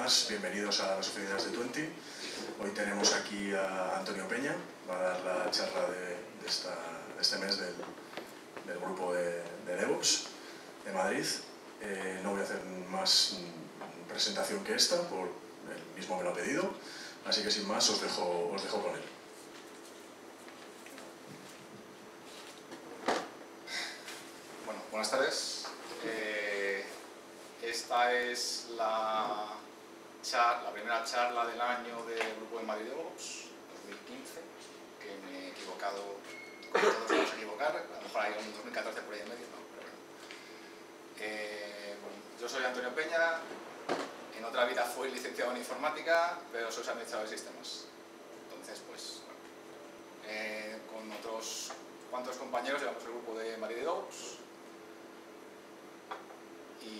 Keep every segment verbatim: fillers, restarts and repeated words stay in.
más, bienvenidos a las oficinas de Twenty. Hoy tenemos aquí a Antonio Peña, va a dar la charla de, de, esta, de este mes del, del grupo de, de DevOps de Madrid. Eh, no voy a hacer más presentación que esta, por él mismo me lo ha pedido, así que sin más os dejo, os dejo con él. Bueno, buenas tardes. Eh, esta es la, char la primera charla del año del Grupo de Madrid DevOps dos mil quince, que me he equivocado, como todos vamos a equivocar, a lo mejor hay un dos mil catorce por ahí en medio, no, pero bueno. Eh, bueno. Yo soy Antonio Peña, en otra vida fui licenciado en informática, pero soy administrador de sistemas. Entonces, pues, bueno, eh, con otros cuantos compañeros llevamos el Grupo de Madrid DevOps. Y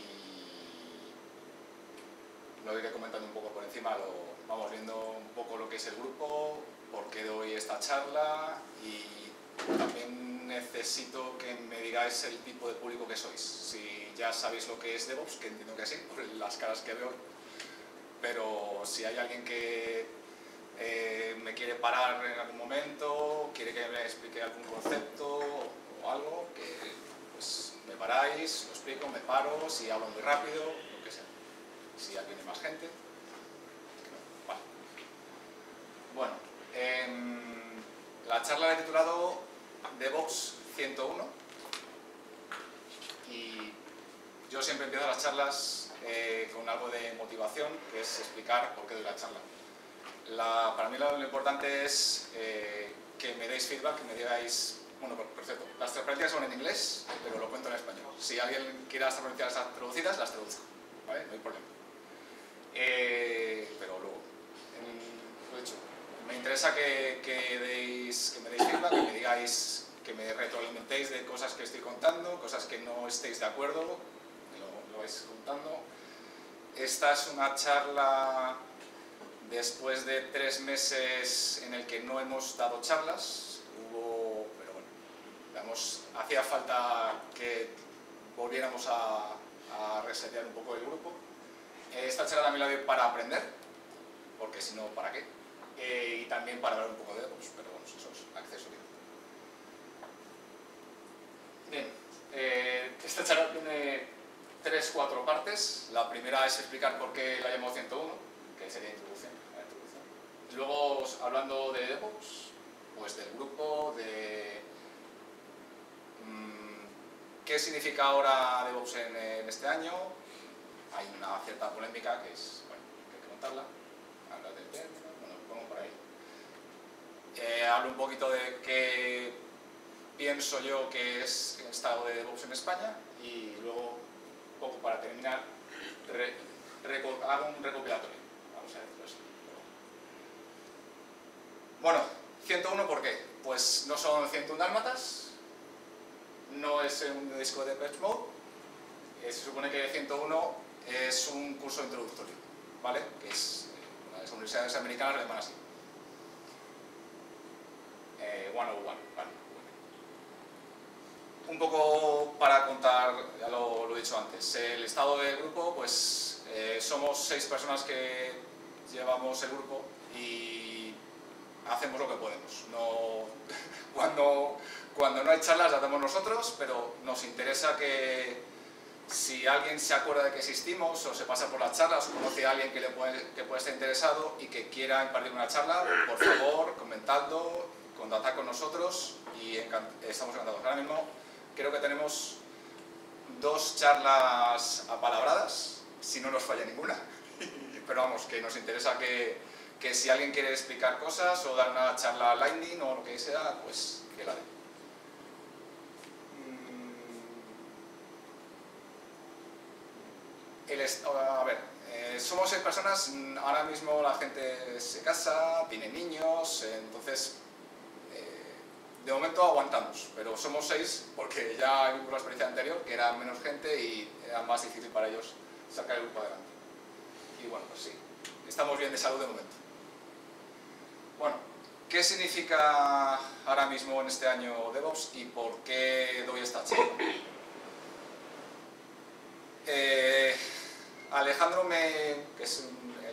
lo iré comentando un poco por encima, lo, vamos viendo un poco lo que es el grupo, por qué doy esta charla y también necesito que me digáis el tipo de público que sois. Si ya sabéis lo que es DevOps, que entiendo que sí, por las caras que veo, pero si hay alguien que eh, me quiere parar en algún momento, quiere que me explique algún concepto o algo, que pues me paráis, lo explico, me paro, si hablo muy rápido, lo que sea. Si ya viene más gente. Vale. Bueno, eh, la charla la he titulado DevOps ciento uno y yo siempre empiezo las charlas eh, con algo de motivación, que es explicar por qué doy la charla. La, para mí lo, lo importante es eh, que me deis feedback, que me digáis. Bueno, por cierto, las transparencias son en inglés, pero lo cuento en español. Si alguien quiere las transparencias traducidas, las traduzco, ¿vale? No hay problema. Eh, pero luego, en, lo he dicho, me interesa que, que, deis, que me deis feedback, que me digáis, que me retroalimentéis de cosas que estoy contando, cosas que no estéis de acuerdo, me lo, lo vais contando. Esta es una charla después de tres meses en el que no hemos dado charlas. Hubo... Digamos, hacía falta que volviéramos a, a resetear un poco el grupo. Esta charla también la doy para aprender, porque si no, ¿para qué? Eh, y también para hablar un poco de DevOps, pero bueno, eso es accesorio. Bien, eh, esta charla tiene tres, cuatro partes. La primera es explicar por qué la llamo ciento uno, que sería introducción, la introducción. Luego, hablando de DevOps, pues del grupo, de ¿qué significa ahora DevOps en, en este año? Hay una cierta polémica que es, bueno, que hay que contarla. Habla del término, bueno, lo pongo por ahí. Eh, hablo un poquito de qué pienso yo que es el estado de DevOps en España y luego, un poco para terminar, re, reco, hago un recopilatorio. Vamos a decirlo así. Bueno, ciento uno, ¿por qué? Pues no son ciento uno dálmatas. No es un disco de Depeche Mode, eh, se supone que ciento uno es un curso introductorio, ¿vale? Que es una de las universidades americanas, lo llaman así. Eh, ciento uno, ¿vale? Un poco para contar, ya lo, lo he dicho antes, el estado del grupo, pues eh, somos seis personas que llevamos el grupo y hacemos lo que podemos. No, cuando... Cuando no hay charlas las hacemos nosotros, pero nos interesa que si alguien se acuerda de que existimos o se pasa por las charlas o conoce a alguien que, le puede, que puede estar interesado y que quiera impartir una charla, por favor, comentadlo, contactad con nosotros y encant estamos encantados. Ahora mismo creo que tenemos dos charlas apalabradas, si no nos falla ninguna, pero vamos, que nos interesa que, que si alguien quiere explicar cosas o dar una charla Lightning o lo que sea, pues que la dé. El a ver, eh, somos seis personas, ahora mismo la gente se casa, tiene niños, eh, entonces eh, de momento aguantamos, pero somos seis porque ya hay una experiencia anterior que era menos gente y era más difícil para ellos sacar el grupo adelante. Y bueno, pues sí, estamos bien de salud de momento. Bueno, ¿qué significa ahora mismo en este año DevOps y por qué doy esta charla? Eh, Alejandro, me, que es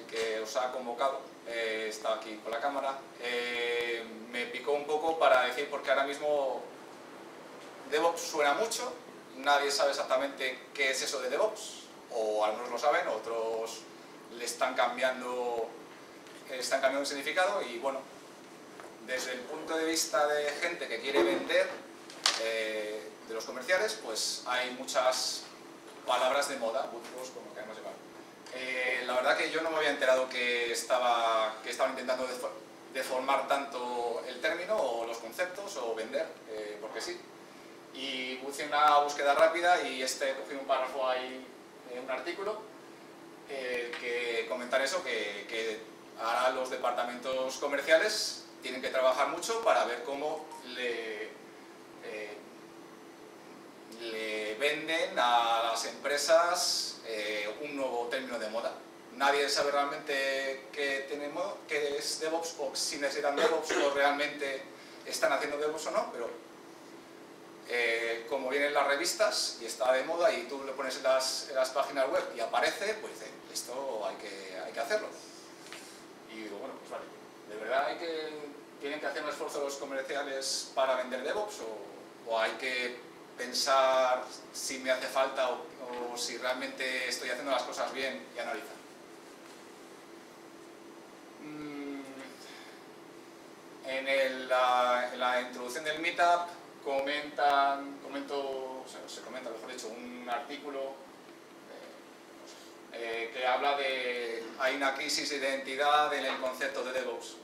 nos ha convocado, eh, está aquí con la cámara, eh, me picó un poco para decir, porque ahora mismo DevOps suena mucho, nadie sabe exactamente qué es eso de DevOps, o algunos lo saben, otros le están cambiando, le están cambiando el significado, y bueno, desde el punto de vista de gente que quiere vender, eh, de los comerciales, pues hay muchas palabras de moda, buzzwords, como queremos llamar. Eh, la verdad que yo no me había enterado que, estaba, que estaban intentando deformar tanto el término o los conceptos o vender, eh, porque sí. Y hice una búsqueda rápida y este cogí un párrafo ahí, eh, un artículo, eh, que comentar eso, que, que ahora los departamentos comerciales tienen que trabajar mucho para ver cómo le, eh, le venden a las empresas eh, un nuevo término de moda. Nadie sabe realmente qué, tiene moda, qué es DevOps, o si necesitan DevOps o realmente están haciendo DevOps o no, pero eh, como vienen las revistas y está de moda y tú lo pones en las, en las páginas web y aparece, pues dice, esto hay que, hay que hacerlo. Y digo, bueno, pues vale, ¿de verdad hay que, tienen que hacer un esfuerzo los comerciales para vender DevOps o, o hay que pensar si me hace falta o, o si realmente estoy haciendo las cosas bien y analizar? En, el, la, en la introducción del Meetup comentan, comento, o sea, se comenta, mejor dicho, un artículo eh, eh, que habla de hay una crisis de identidad en el concepto de DevOps.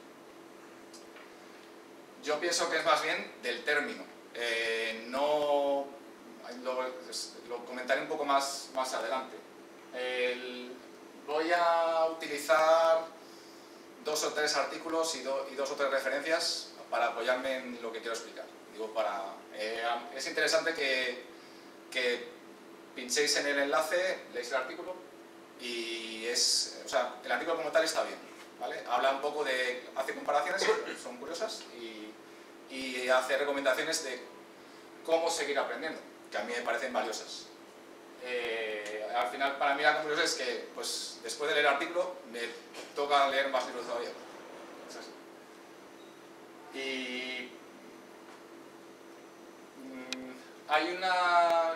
Yo pienso que es más bien del término. Eh, no lo, lo comentaré un poco más, más adelante. El, voy a utilizar dos o tres artículos y, do, y dos o tres referencias para apoyarme en lo que quiero explicar. Digo, para, eh, es interesante que, que pinchéis en el enlace, leéis el artículo y es, o sea, el artículo como tal está bien, ¿vale? Habla un poco de, hace comparaciones, son curiosas, y, y hace recomendaciones de cómo seguir aprendiendo, que a mí me parecen valiosas. Eh, al final, para mí la conclusión es que, pues, después de leer el artículo, me toca leer más libros todavía. Es así. Y mmm, hay una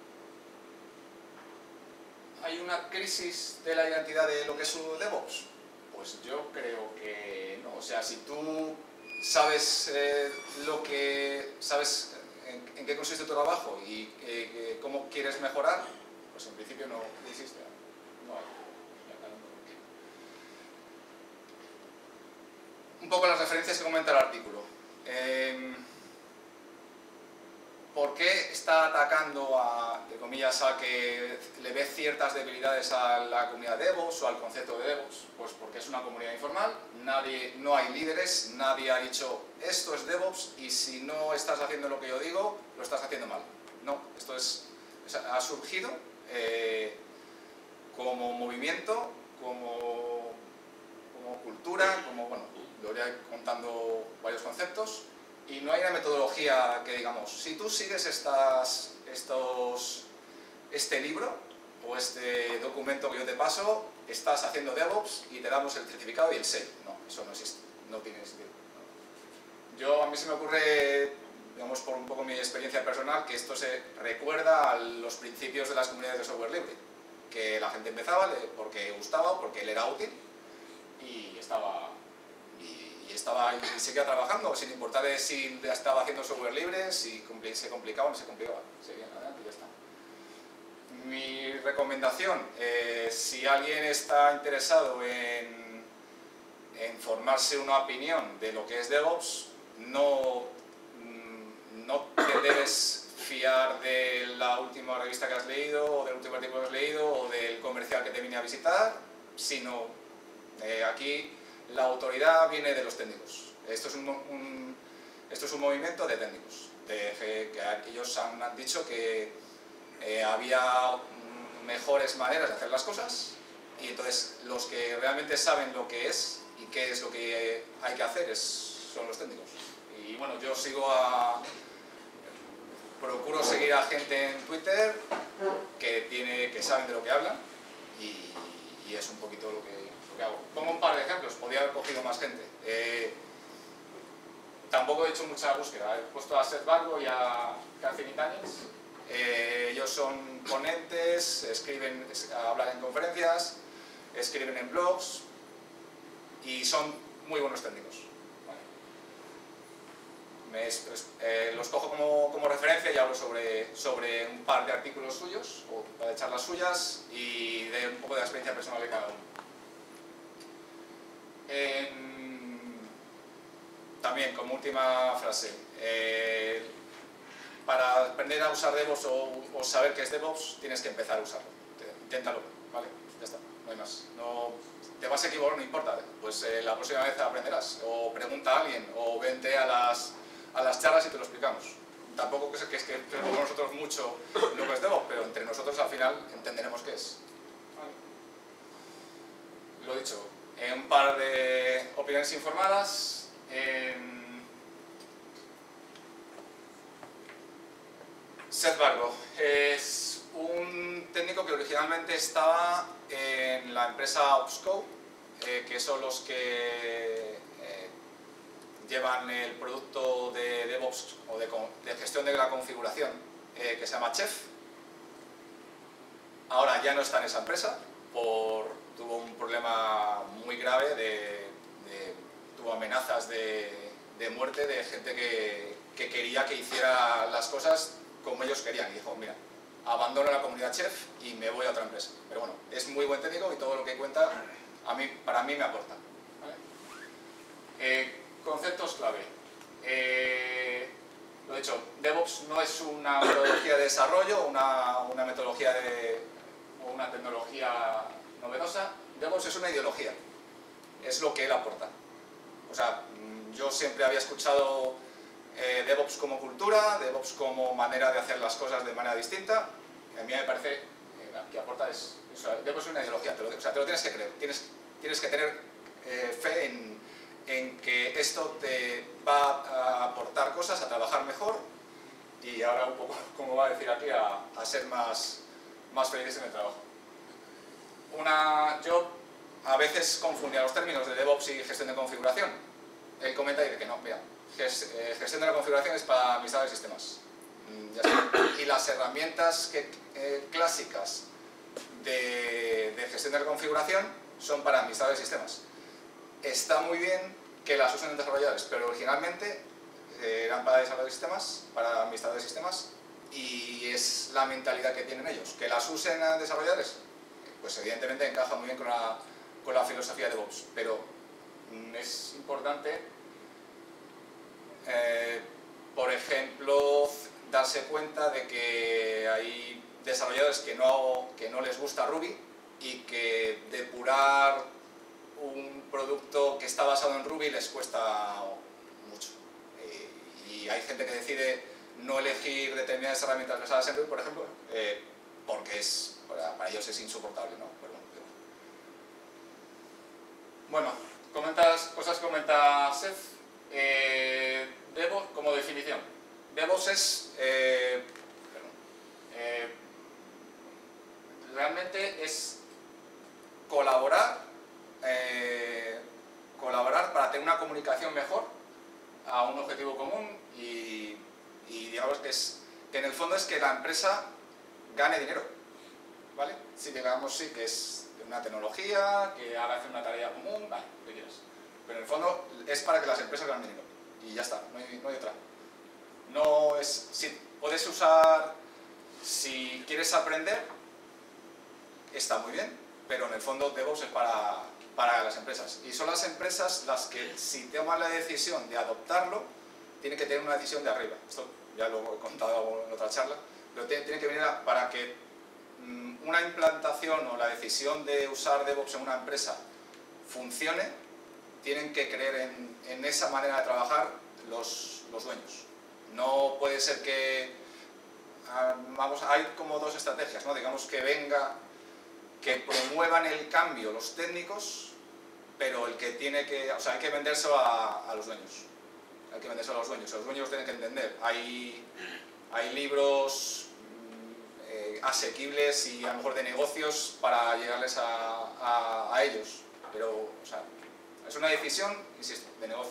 hay una crisis de la identidad de lo que es un DevOps. Pues yo creo que no. O sea, si tú sabes eh, lo que sabes en, en qué consiste tu trabajo y eh, cómo quieres mejorar, pues en principio no existe. No hay. Un poco las referencias que comenta el artículo. Eh, ¿Por qué está atacando a, de comillas, a que le ve ciertas debilidades a la comunidad DevOps o al concepto de DevOps? Pues porque es una comunidad informal, nadie, no hay líderes, nadie ha dicho esto es DevOps y si no estás haciendo lo que yo digo, lo estás haciendo mal. No, esto es, es ha surgido eh, como movimiento, como, como cultura, como, bueno, lo iré contando varios conceptos. Y no hay una metodología que digamos, si tú sigues estas, estos, este libro o este documento que yo te paso, estás haciendo DevOps y te damos el certificado y el sello. No, eso no existe, no tiene sentido. Yo, a mí se me ocurre, digamos por un poco mi experiencia personal, que esto se recuerda a los principios de las comunidades de software libre, que la gente empezaba porque gustaba, porque él era útil y estaba... y estaba y seguía trabajando, sin importar si estaba haciendo software libre, si se complicaba o no se complicaba, seguían adelante y ya está. Mi recomendación, eh, si alguien está interesado en, en formarse una opinión de lo que es DevOps, no, no te debes fiar de la última revista que has leído, o del último artículo que has leído, o del comercial que te vine a visitar, sino eh, aquí la autoridad viene de los técnicos. Esto es un, un, esto es un movimiento de técnicos. De, que ellos han, han dicho que eh, había mejores maneras de hacer las cosas y entonces los que realmente saben lo que es y qué es lo que hay que hacer es, son los técnicos. Y bueno, yo sigo a... procuro seguir a gente en Twitter que, tiene, que saben de lo que hablan y, y es un poquito lo que... ¿qué hago? Pongo un par de ejemplos, podría haber cogido más gente. Eh, tampoco he hecho mucha búsqueda, he puesto a Seth Bargo y a Catherine Daniels. Eh, ellos son ponentes, escriben, hablan en conferencias, escriben en blogs y son muy buenos técnicos. Vale. Me, eh, los cojo como, como referencia y hablo sobre, sobre un par de artículos suyos, o para echar las suyas, y de un poco de la experiencia personal de cada uno. Eh, también, como última frase, eh, para aprender a usar DevOps o, o saber qué es DevOps, tienes que empezar a usarlo. Inténtalo, ¿vale? Ya está, no hay más. No, te vas a equivocar, no importa. Pues eh, la próxima vez aprenderás. O pregunta a alguien, o vente a las, a las charlas y te lo explicamos. Tampoco es que, es que tenemos nosotros mucho lo que es DevOps, pero entre nosotros al final entenderemos qué es. ¿Vale? Lo dicho, eh, un par de opiniones informadas. Eh, Seth Bargo es un técnico que originalmente estaba en la empresa Opsco, eh, que son los que eh, llevan el producto de DevOps o de, de gestión de la configuración, eh, que se llama Chef. Ahora ya no está en esa empresa, por, tuvo un problema muy grave, de, de, tuvo amenazas de, de muerte de gente que, que quería que hiciera las cosas como ellos querían, y dijo, mira, abandono la comunidad Chef y me voy a otra empresa. Pero bueno, es muy buen técnico y todo lo que cuenta a mí, para mí me aporta. ¿Vale? Eh, conceptos clave. Eh, lo dicho, DevOps no es una metodología de desarrollo, una, una metodología de, o una tecnología novedosa. DevOps es una ideología, es lo que él aporta. O sea, yo siempre había escuchado Eh, DevOps como cultura, DevOps como manera de hacer las cosas de manera distinta. A mí me parece eh, que aporta es, eso, DevOps es una ideología, te lo, o sea, te lo tienes que creer, tienes, tienes que tener eh, fe en, en que esto te va a aportar cosas, a trabajar mejor y ahora un poco, como va a decir aquí, a, a ser más, más felices en el trabajo. Una, yo a veces confundía los términos de DevOps y gestión de configuración. Él comenta y dice que no, mira, gestión de la configuración es para administrar de sistemas. Ya está. Y las herramientas que, eh, clásicas de, de gestión de la configuración son para administrar de sistemas. Está muy bien que las usen desarrolladores, pero originalmente eh, eran para desarrollar de sistemas, para administradores de sistemas, y es la mentalidad que tienen ellos. Que las usen a desarrolladores, pues evidentemente encaja muy bien con la, con la filosofía de DevOps, pero mm, es importante Eh, por ejemplo, darse cuenta de que hay desarrolladores que no, que no les gusta Ruby y que depurar un producto que está basado en Ruby les cuesta mucho. Eh, y hay gente que decide no elegir determinadas herramientas basadas en Ruby, por ejemplo, eh, porque es, para, para ellos es insoportable, ¿no? Pero, pero... Bueno, comentas, cosas que comenta Seth. Eh, DevOps como definición. DevOps es eh, perdón, eh, realmente es colaborar eh, colaborar para tener una comunicación mejor a un objetivo común y, y digamos que es que en el fondo es que la empresa gane dinero, ¿vale? Si digamos sí que es una tecnología que haga hacer una tarea común, vale, lo que quieras. Pero en el fondo es para que las empresas ganen dinero. Y ya está, no hay, no hay otra. No es, si puedes usar, si quieres aprender, está muy bien, pero en el fondo DevOps es para, para las empresas. Y son las empresas las que, si toman la decisión de adoptarlo, tienen que tener una decisión de arriba. Esto ya lo he contado en otra charla, pero tiene, tiene que venir a, para que mmm, una implantación o la decisión de usar DevOps en una empresa funcione. Tienen que creer en, en esa manera de trabajar los, los dueños. No puede ser que, vamos, hay como dos estrategias, ¿no? Digamos que venga, que promuevan el cambio los técnicos, pero el que tiene que, o sea, hay que vendérselo a, a los dueños. Hay que vendérselo a los dueños. Los dueños tienen que entender. Hay, hay libros eh, asequibles y a lo mejor de negocios para llegarles a, a, a ellos. pero o sea, es una decisión, insisto, de negocio.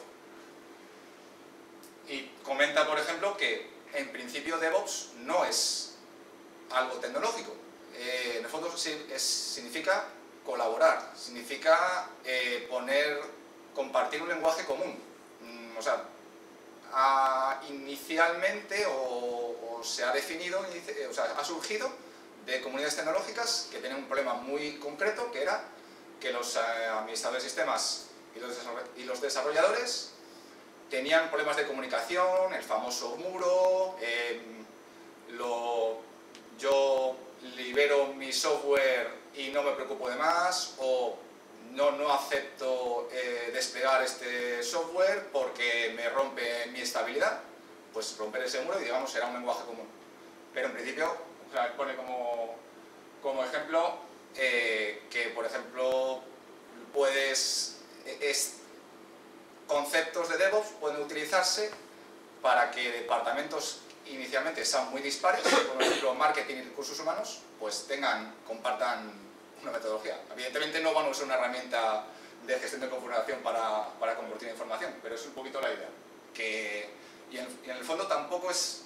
Y comenta, por ejemplo, que en principio DevOps no es algo tecnológico. Eh, en el fondo es, significa colaborar, significa eh, poner, compartir un lenguaje común. Mm, o sea, a, inicialmente o, o se ha definido, o sea, ha surgido de comunidades tecnológicas que tienen un problema muy concreto, que era que los eh, administradores de sistemas y los, y los desarrolladores tenían problemas de comunicación, el famoso muro, eh, lo, yo libero mi software y no me preocupo de más, o no, no acepto eh, desplegar este software porque me rompe mi estabilidad. Pues romper ese muro, digamos, será un lenguaje común. Pero en principio, o sea, pone como, como ejemplo eh, que, por ejemplo, puedes... Es, conceptos de DevOps pueden utilizarse para que departamentos inicialmente sean muy dispares, por ejemplo marketing y recursos humanos, pues tengan, compartan una metodología. Evidentemente no van a usar una herramienta de gestión de configuración para, para convertir información, pero es un poquito la idea. Que, y, en, y en el fondo tampoco es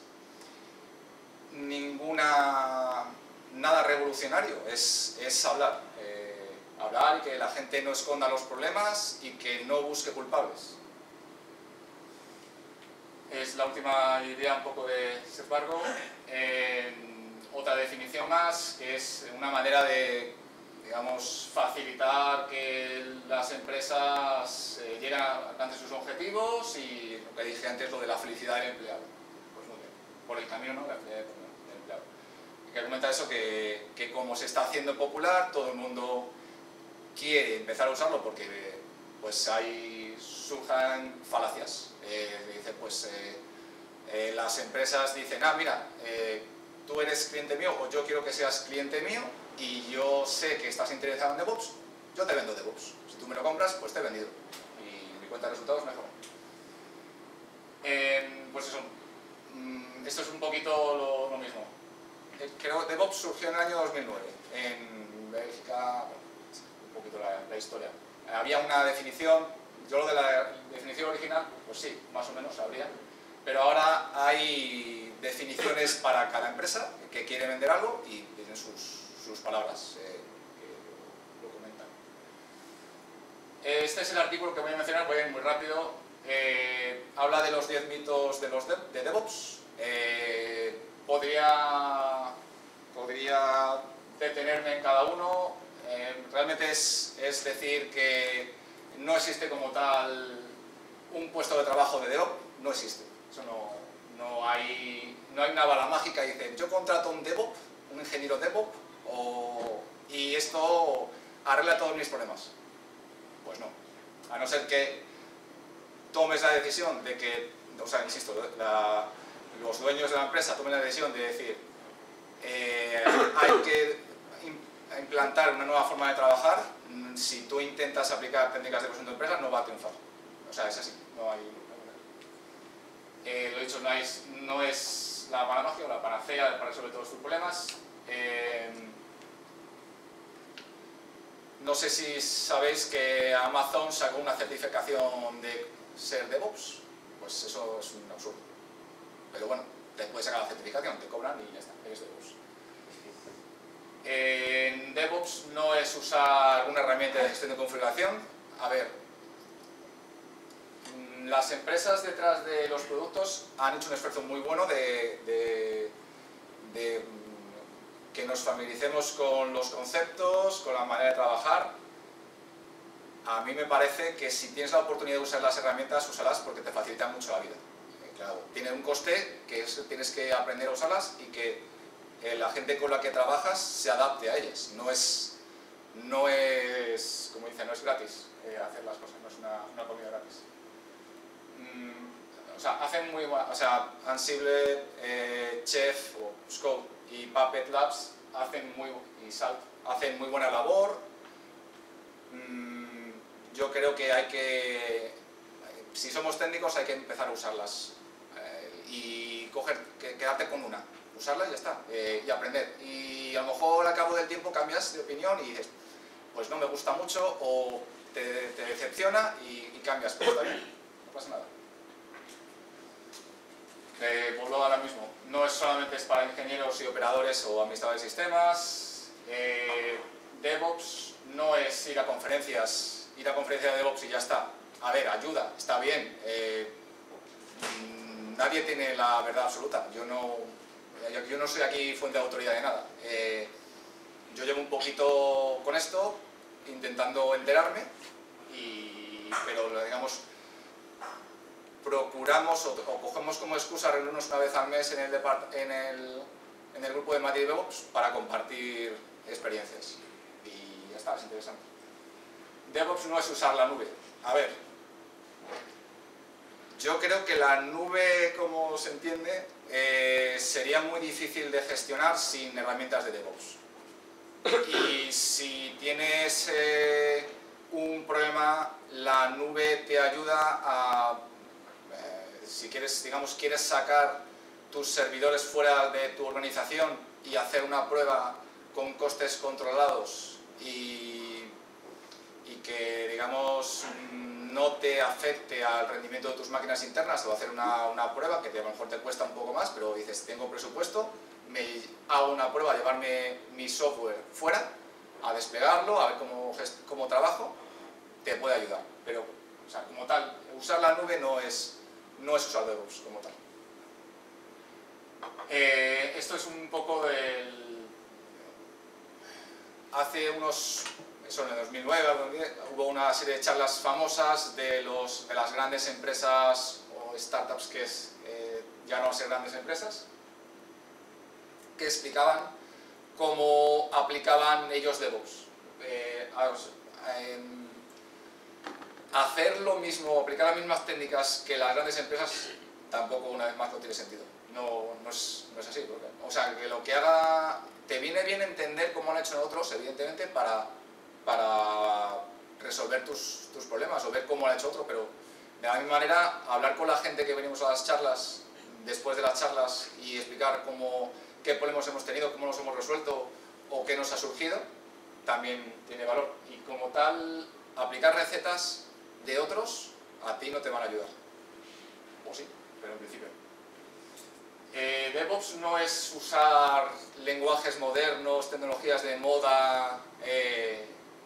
ninguna nada revolucionario, es, es hablar. Eh, hablar y que la gente no esconda los problemas y que no busque culpables. Es la última idea un poco de Spargo. Eh, otra definición más, que es una manera de, digamos, facilitar que las empresas eh, lleguen a alcanzar sus objetivos, y lo que dije antes, lo de la felicidad del empleado. Pues muy bien, por el camino, ¿no? La felicidad del empleado. Y que argumenta eso, que, que como se está haciendo popular, todo el mundo quiere empezar a usarlo porque pues hay, surjan falacias. Eh, dice, pues eh, eh, las empresas dicen, ah, mira, eh, tú eres cliente mío o yo quiero que seas cliente mío y yo sé que estás interesado en DevOps, yo te vendo DevOps. Si tú me lo compras, pues te he vendido y mi cuenta de resultados mejora. Eh, pues eso, mm, esto es un poquito lo, lo mismo. Eh, creo que DevOps surgió en el año dos mil nueve en Bélgica. Un poquito la, la historia. Había una definición, yo lo de la definición original, pues sí, más o menos habría, pero ahora hay definiciones para cada empresa que quiere vender algo y tienen sus, sus palabras eh, que lo comentan. Este es el artículo que voy a mencionar, voy a ir muy rápido. Eh, habla de los diez mitos de, los de, de DevOps. Eh, podría, podría detenerme en cada uno. Eh, realmente es, es decir que no existe como tal un puesto de trabajo de DevOps, no existe. Eso no, no, hay, no hay una bala mágica y dicen, yo contrato un DevOps, un ingeniero DevOps, o, y esto arregla todos mis problemas. Pues no. A no ser que tomes la decisión de que, o sea, insisto, la, los dueños de la empresa tomen la decisión de decir, eh, hay que a implantar una nueva forma de trabajar, si tú intentas aplicar técnicas de gestión de empresas no va a triunfar. O sea, es así, no hay... Eh, lo dicho, no, hay, no es la bala mágica o la panacea para resolver todos tus problemas. Eh, no sé si sabéis que Amazon sacó una certificación de ser DevOps, pues eso es un absurdo. Pero bueno, te puedes sacar la certificación, te cobran y ya está, eres DevOps. En DevOps no es usar una herramienta de gestión de configuración. A ver, las empresas detrás de los productos han hecho un esfuerzo muy bueno de, de, de que nos familiaricemos con los conceptos, con la manera de trabajar. A mí me parece que si tienes la oportunidad de usar las herramientas, úsalas porque te facilitan mucho la vida. Claro, tienen un coste que es, tienes que aprender a usarlas y que Eh, la gente con la que trabajas se adapte a ellas. No es, no es como dicen, no es gratis eh, hacer las cosas, no es una, una comida gratis. Mm, o sea, hacen muy buena, o sea, Ansible, eh, Chef, o Scope y Puppet Labs hacen muy, y Salt hacen muy buena labor. Mm, yo creo que hay que, si somos técnicos, hay que empezar a usarlas eh, y coger, que, quedarte con una. Usarla y ya está, eh, y aprender. Y a lo mejor al cabo del tiempo cambias de opinión y dices, pues no me gusta mucho, o te, te decepciona y, y cambias, pero está bien, no pasa nada. Eh, vuelvo ahora mismo, no es solamente es para ingenieros y operadores o administradores de sistemas. eh, DevOps no es ir a conferencias, ir a conferencias de DevOps y ya está. A ver, ayuda, está bien. Eh, nadie tiene la verdad absoluta. Yo no, yo, yo no soy aquí fuente de autoridad de nada. Eh, yo llevo un poquito con esto, intentando enterarme, y, pero digamos, procuramos o, o cogemos como excusa reunirnos una vez al mes en el, en el, en el grupo de Madrid DevOps para compartir experiencias. Y ya está, es interesante. DevOps no es usar la nube. A ver, yo creo que la nube, como se entiende, eh, sería muy difícil de gestionar sin herramientas de DevOps. Y si tienes eh, un problema, la nube te ayuda a, eh, si quieres, digamos, quieres sacar tus servidores fuera de tu organización y hacer una prueba con costes controlados y, y que, digamos, no te afecte al rendimiento de tus máquinas internas, o hacer una, una prueba que a lo mejor te cuesta un poco más, pero dices, tengo presupuesto, me hago una prueba, llevarme mi software fuera, a desplegarlo, a ver cómo, cómo trabajo, te puede ayudar. Pero, o sea, como tal, usar la nube no es, no es usar DevOps como tal. Eh, esto es un poco del... Hace unos... Eso en el dos mil nueve hubo una serie de charlas famosas de, los, de las grandes empresas o startups que es, eh, ya no a ser grandes empresas, que explicaban cómo aplicaban ellos DevOps. Eh, a, eh, hacer lo mismo, aplicar las mismas técnicas que las grandes empresas, tampoco, una vez más, no tiene sentido. No, no, es, no es así. Porque, o sea, que lo que haga... Te viene bien entender cómo han hecho en otros, evidentemente, para, para resolver tus, tus problemas o ver cómo lo ha hecho otro, pero de la misma manera, hablar con la gente que venimos a las charlas, después de las charlas, y explicar cómo, qué problemas hemos tenido, cómo los hemos resuelto o qué nos ha surgido, también tiene valor. Y como tal, aplicar recetas de otros a ti no te van a ayudar. O sí, pero en principio. Eh, DevOps no es usar lenguajes modernos, tecnologías de moda, eh,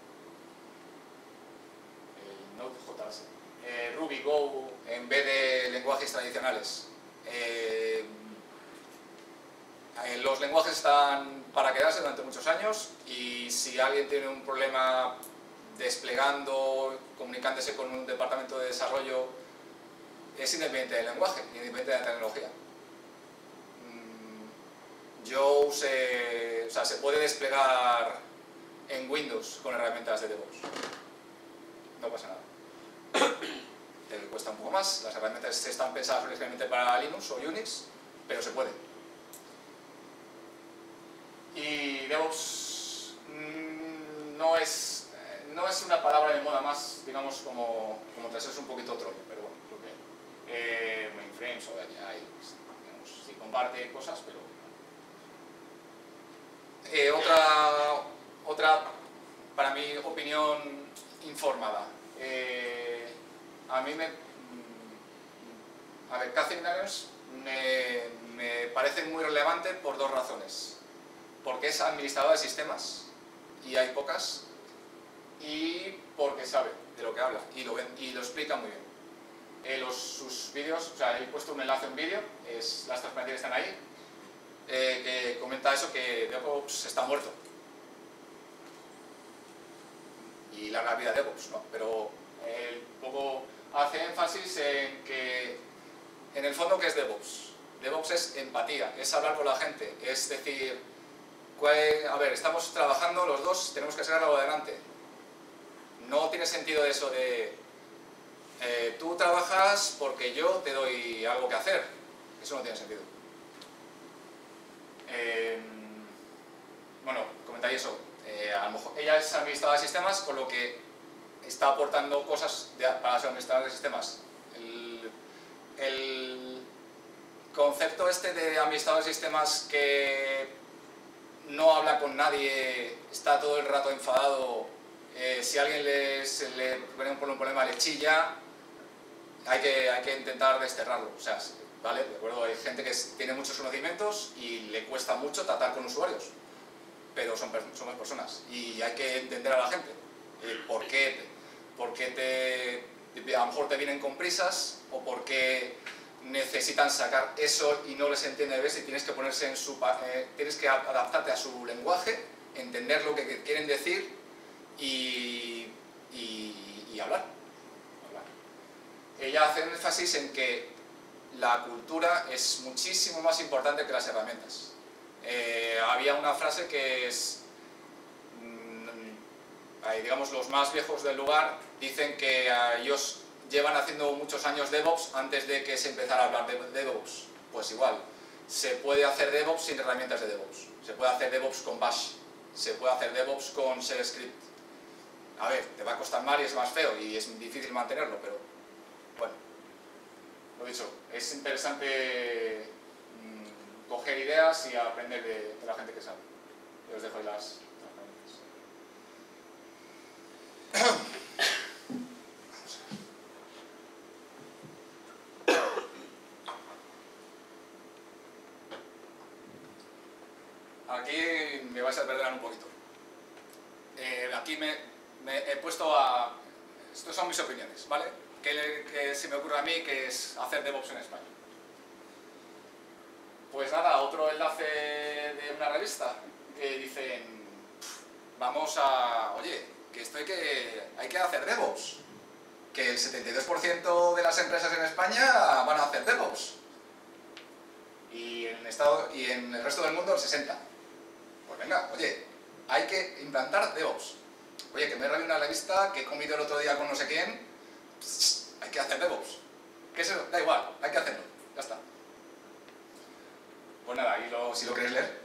el Node.js, eh, Ruby, Go, en vez de lenguajes tradicionales. Eh, los lenguajes están para quedarse durante muchos años, y si alguien tiene un problema desplegando, comunicándose con un departamento de desarrollo, es independiente del lenguaje, independiente de la tecnología. Yo usé, o sea, se puede desplegar en Windows con herramientas de DevOps. No pasa nada. Te cuesta un poco más, las herramientas están pensadas originalmente para Linux o Unix, pero se puede. Y DevOps mmm, no es no es una palabra de moda más, digamos, como, como tras es un poquito trollo, pero bueno, creo que eh, mainframes o hay, digamos, sí comparte cosas, pero eh, otra, otra, para mi opinión informada, eh, a mí me, a ver, Cathy Naggers me, me parece muy relevante por dos razones, porque es administradora de sistemas, y hay pocas, y porque sabe de lo que habla, y lo, y lo explica muy bien. Eh, los, sus vídeos, o sea, he puesto un enlace en vídeo, es, las transparencias están ahí, eh, que comenta eso, que DevOps está muerto. Y larga vida DevOps, ¿no? Pero eh, un poco hace énfasis en que, en el fondo, ¿qué es DevOps? DevOps es empatía, es hablar con la gente, es decir, a ver, estamos trabajando los dos, tenemos que sacar algo adelante. No tiene sentido eso de eh, tú trabajas porque yo te doy algo que hacer. Eso no tiene sentido. Eh, bueno, comentaría eso. Eh, a lo mejor ella es administradora de sistemas, con lo que está aportando cosas de, para ser administradora de sistemas. El, el concepto este de administrador de sistemas que no habla con nadie, está todo el rato enfadado, eh, si a alguien le, se le pone un problema, le chilla, hay que, hay que intentar desterrarlo. O sea, ¿vale? De acuerdo, hay gente que tiene muchos conocimientos y le cuesta mucho tratar con usuarios, pero son, somos personas y hay que entender a la gente. Eh, ¿Por qué? ¿Por qué te, a lo mejor te vienen con prisas o por qué necesitan sacar eso y no les entiende de ver si tienes que ponerse en su, eh, tienes que adaptarte a su lenguaje, entender lo que quieren decir y, y, y hablar. hablar. Ella hace un énfasis en que la cultura es muchísimo más importante que las herramientas. Eh, había una frase que es, mmm, digamos, los más viejos del lugar dicen que uh, ellos llevan haciendo muchos años DevOps antes de que se empezara a hablar de DevOps. Pues igual, se puede hacer DevOps sin herramientas de DevOps. Se puede hacer DevOps con Bash. Se puede hacer DevOps con Shell Script. A ver, te va a costar más y es más feo y es difícil mantenerlo, pero bueno. Lo dicho, es interesante mmm, coger ideas y aprender de, de la gente que sabe. Yo os dejo ahí las, las herramientas. Aquí me vais a perder un poquito. Eh, aquí me, me he puesto a... Estas son mis opiniones, ¿vale? ¿Qué, qué se me ocurre a mí que es hacer DevOps en España? Pues nada, otro enlace de una revista que dicen, vamos a... Oye, que esto hay que, hay que hacer DevOps. Que el setenta y dos por ciento de las empresas en España van a hacer DevOps. Y en, el estado, y en el resto del mundo el sesenta por ciento. Pues venga, oye, hay que implantar DevOps. Oye, que me he reído una revista que he comido el otro día con no sé quién, pss, hay que hacer DevOps. ¿Qué es eso? Da igual, hay que hacerlo. Ya está. Pues nada, y lo, si lo queréis leer.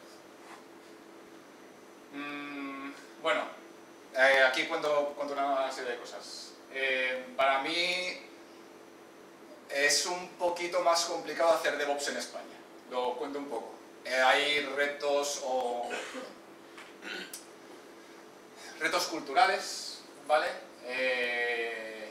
Mm, bueno, eh, aquí cuento, cuento una serie de cosas. Eh, para mí es un poquito más complicado hacer DevOps en España. Lo cuento un poco. Eh, hay retos o retos culturales, ¿vale? Eh,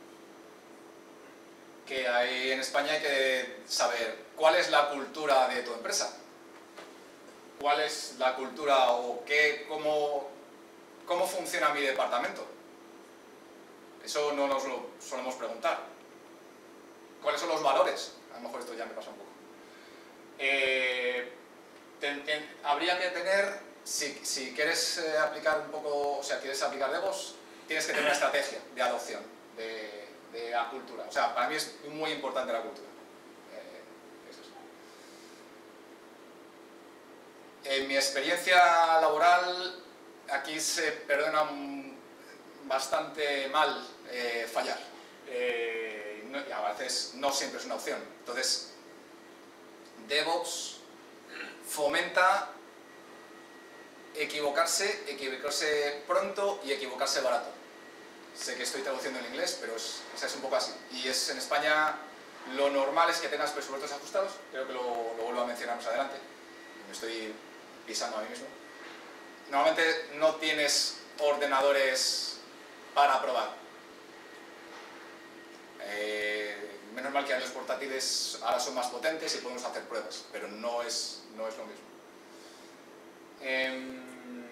que hay en España hay que saber cuál es la cultura de tu empresa, cuál es la cultura o qué, cómo, cómo funciona mi departamento. Eso no nos lo solemos preguntar. ¿Cuáles son los valores? A lo mejor esto ya me pasa un poco. Eh, ten, ten, habría que tener, si, si quieres eh, aplicar un poco, o sea, quieres aplicar DevOps, tienes que tener una estrategia de adopción de, de la cultura. O sea, para mí es muy importante la cultura. Eh, es eso. En mi experiencia laboral, aquí se perdona bastante mal eh, fallar. Eh, no, y a veces no siempre es una opción. Entonces, DevOps fomenta equivocarse, equivocarse pronto y equivocarse barato. Sé que estoy traduciendo en inglés, pero es, o sea, es un poco así. Y es en España lo normal es que tengas presupuestos ajustados, creo que lo, lo vuelvo a mencionar más adelante, me estoy pisando a mí mismo. Normalmente no tienes ordenadores para probar. Eh, menos mal que los portátiles ahora son más potentes y podemos hacer pruebas, pero no es, no es lo mismo. Eh,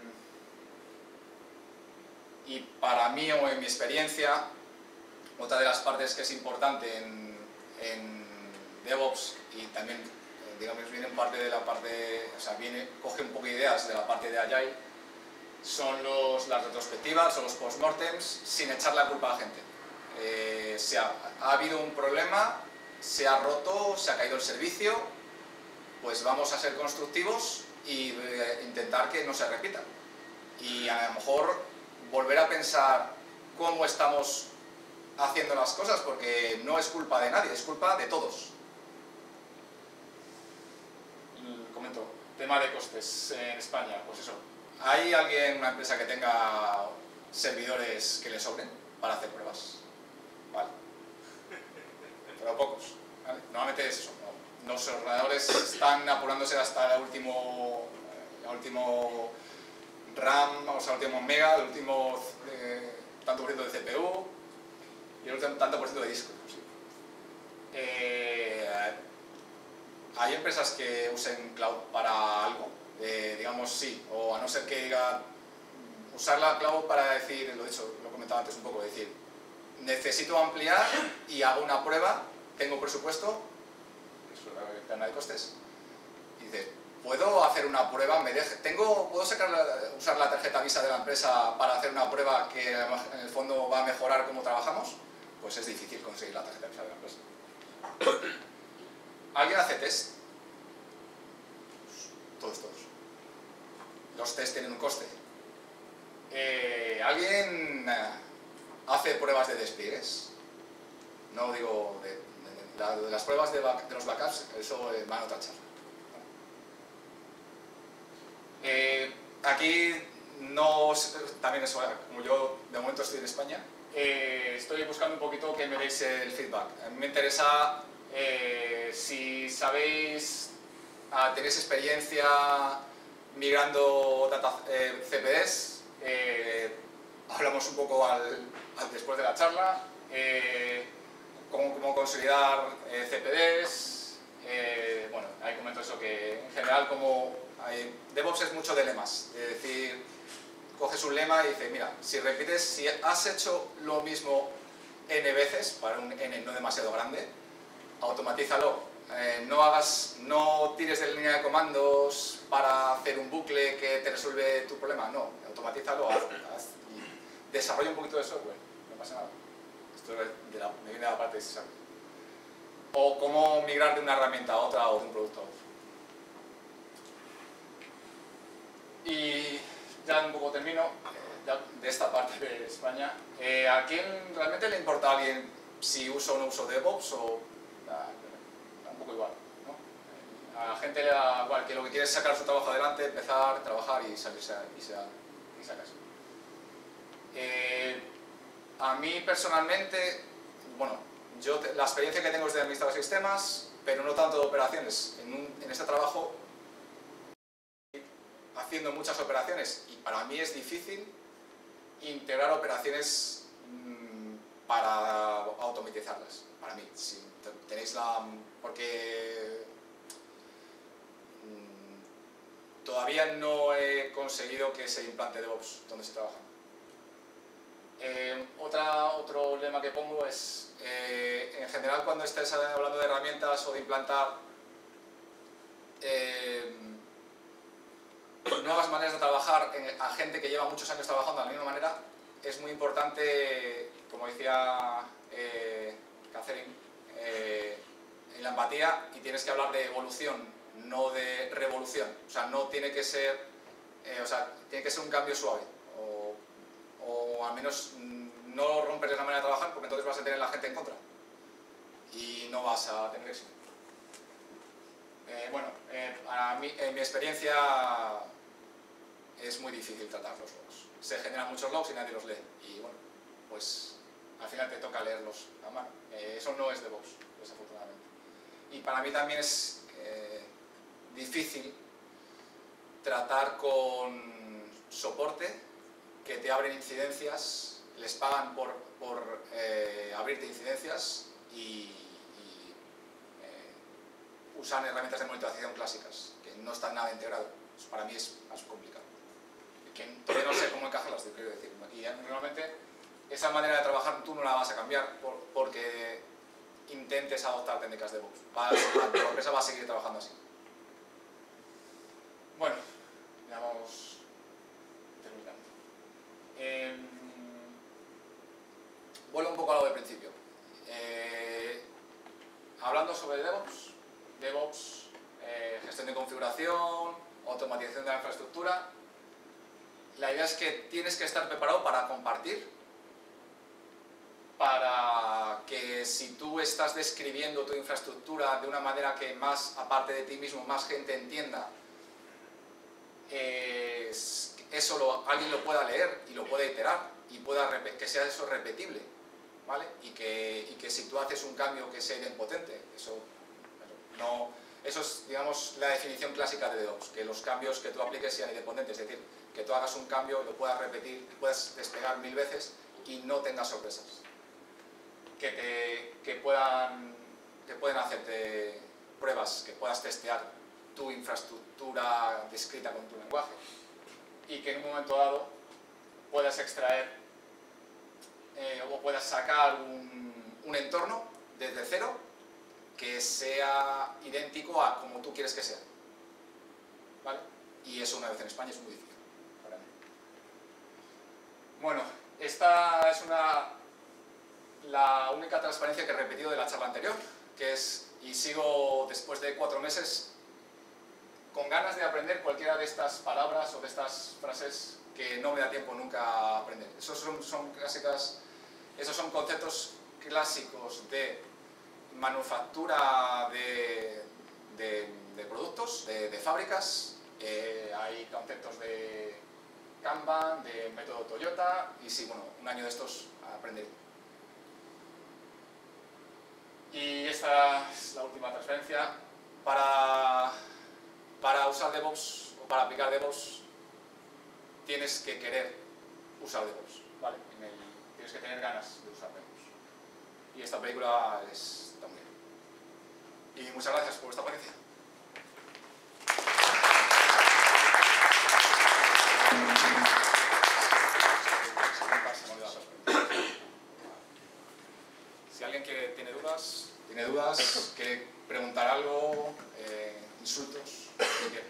y para mí o en mi experiencia, otra de las partes que es importante en, en DevOps y también, digamos, viene parte de la parte, o sea, viene, coge un poco de ideas de la parte de Agile, son los, las retrospectivas o los postmortems sin echar la culpa a la gente. Eh, se ha, ha habido un problema, se ha roto, se ha caído el servicio, pues vamos a ser constructivos y eh, intentar que no se repita. Y a lo mejor volver a pensar cómo estamos haciendo las cosas, porque no es culpa de nadie, es culpa de todos. Comento, tema de costes en España, pues eso. ¿Hay alguien, una empresa que tenga servidores que le sobren para hacer pruebas? Vale. Pero pocos. ¿Vale? Normalmente es eso. ¿No? Los ordenadores están apurándose hasta el último, el último RAM, o sea, el último mega, el último eh, tanto por ciento de C P U y el otro tanto por ciento de disco. Sí. Eh, hay empresas que usen cloud para algo, eh, digamos sí, o a no ser que diga usar la cloud para decir, lo he dicho, lo he comentado antes un poco, decir, necesito ampliar y hago una prueba, tengo presupuesto, eso es la de costes, y dices, ¿puedo hacer una prueba? ¿Me deje, tengo, ¿Puedo sacar la, usar la tarjeta Visa de la empresa para hacer una prueba que en el fondo va a mejorar cómo trabajamos? Pues es difícil conseguir la tarjeta Visa de la empresa. ¿Alguien hace test? Todos, todos. Los test tienen un coste. Eh, ¿Alguien hace pruebas de despliegues? No digo de, de, de, la, de las pruebas de, back, de los backups, eso eh, va en otra charla. Eh, aquí no, también eso, como yo de momento estoy en España, eh, estoy buscando un poquito que me deis el feedback. A mí me interesa eh, si sabéis, ah, tenéis experiencia migrando data, eh, C P Ds, eh, hablamos un poco al, al después de la charla, eh, cómo, cómo consolidar eh, C P Ds, eh, bueno, ahí comento eso que en general como hay, DevOps es mucho de lemas, de decir, coges un lema y dices, mira, si repites, si has hecho lo mismo n veces, para un n no demasiado grande, automatízalo. Eh, no hagas, no tires de línea de comandos para hacer un bucle que te resuelve tu problema, no, automatízalo, haz, haz, desarrolla un poquito de software, no pasa nada. Esto de la, me viene de la parte de C I S A. O cómo migrar de una herramienta a otra o de un producto a otro. Y ya un poco termino eh, de esta parte de España. Eh, ¿A quién realmente le importa a alguien si uso o no uso DevOps? O, ah, un poco igual, ¿no? A la gente le da igual, que lo que quiere es sacar su trabajo adelante, empezar, trabajar y salirse y sacarse. Eh, a mí personalmente, bueno, yo te, la experiencia que tengo es de administrar sistemas, pero no tanto de operaciones. En, un, en este trabajo haciendo muchas operaciones y para mí es difícil integrar operaciones mmm, para automatizarlas. Para mí, si tenéis la... porque mmm, todavía no he conseguido que se implante DevOps donde se trabaja. Eh, otra, otro lema que pongo es, eh, en general cuando estés hablando de herramientas o de implantar eh, nuevas maneras de trabajar en, a gente que lleva muchos años trabajando de la misma manera, es muy importante, como decía eh, Catherine, eh, en la empatía, y tienes que hablar de evolución, no de revolución. O sea, no tiene que ser, eh, o sea, tiene que ser un cambio suave, o, o al menos no romper la manera de trabajar, porque entonces vas a tener la gente en contra y no vas a tener éxito. Eh, bueno, eh, para mí, en mi experiencia es muy difícil tratar los logs. Se generan muchos logs y nadie los lee. Y bueno, pues al final te toca leerlos a mano. Eh, eso no es DevOps, desafortunadamente. Y para mí también es eh, difícil tratar con soporte que te abren incidencias, les pagan por, por eh, abrirte incidencias y usan herramientas de monitorización clásicas, que no están nada integradas. Eso para mí es más complicado. Que todavía no sé cómo encajarlas, te quiero decir. Aquí realmente esa manera de trabajar tú no la vas a cambiar por, porque intentes adoptar técnicas de DevOps. Tu empresa va a seguir trabajando así. Bueno, ya vamos terminando. Eh, vuelvo un poco a lo del principio. Eh, hablando sobre DevOps, DevOps, eh, gestión de configuración, automatización de la infraestructura. La idea es que tienes que estar preparado para compartir, para que si tú estás describiendo tu infraestructura de una manera que más, aparte de ti mismo, más gente entienda, eh, eso lo, alguien lo pueda leer y lo pueda iterar y pueda, que sea eso repetible, ¿vale? Y que, y que si tú haces un cambio que sea idempotente, eso... No, eso es, digamos, la definición clásica de DevOps, que los cambios que tú apliques sean idempotentes, es decir, que tú hagas un cambio, lo puedas repetir, puedas despegar mil veces y no tengas sorpresas. Que, te, que, puedan, que pueden hacerte pruebas, que puedas testear tu infraestructura descrita con tu lenguaje y que en un momento dado puedas extraer eh, o puedas sacar un, un entorno desde cero que sea idéntico a como tú quieres que sea. ¿Vale? Y eso una vez en España es muy difícil para mí. Bueno, esta es una, la única transparencia que he repetido de la charla anterior, que es, y sigo después de cuatro meses con ganas de aprender cualquiera de estas palabras o de estas frases que no me da tiempo nunca a aprender. Esos son, son clásicas, esos son conceptos clásicos de manufactura de, de, de productos, de, de fábricas. Eh, hay conceptos de Kanban, de método Toyota, y sí, bueno, un año de estos aprenderé. Y esta es la última transferencia. Para, para usar DevOps o para aplicar DevOps tienes que querer usar DevOps, ¿vale? En el, tienes que tener ganas de usar DevOps. Y esta película es también. Y muchas gracias por vuestra paciencia. Si alguien que tiene dudas, tiene dudas, quiere preguntar algo, eh, insultos, ¿qué quiere?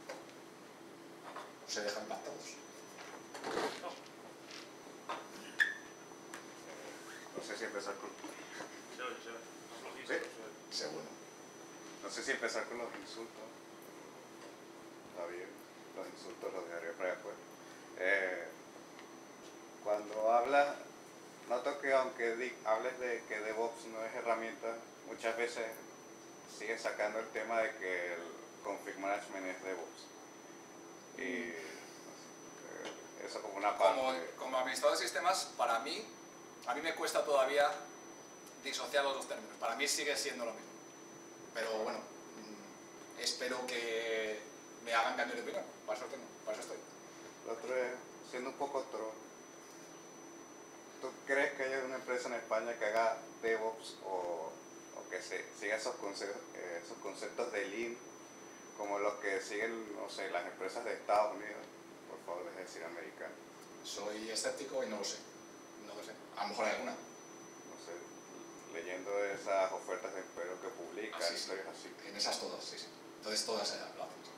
¿O se dejan impactados? No sé si empezar con... ¿Sí? Seguro. No sé si empezar con los insultos. Está bien, los insultos los dejaré para después. Eh, cuando hablas, noto que aunque di, hables de que DevOps no es herramienta, muchas veces sigues sacando el tema de que el config management es DevOps. Y no sé, eso como una parte. Como, como administrador de sistemas, para mí, a mí me cuesta todavía disociar los dos términos. Para mí sigue siendo lo mismo. Pero bueno, mmm, espero que me hagan cambiar de opinión. Para eso tengo, para eso estoy. Lo otro es, siendo un poco otro, ¿tú crees que haya una empresa en España que haga DevOps o, o que se, siga esos conceptos, eh, esos conceptos de Lean como los que siguen, no sé, las empresas de Estados Unidos? Por favor, deje de decir americano. Soy escéptico y no lo sé. No lo sé. A lo mejor hay alguna. No sé, leyendo esas ofertas de empleo que publican, Así, sí. historias así. En esas todas, sí, sí. Entonces todas eh, lo hacen.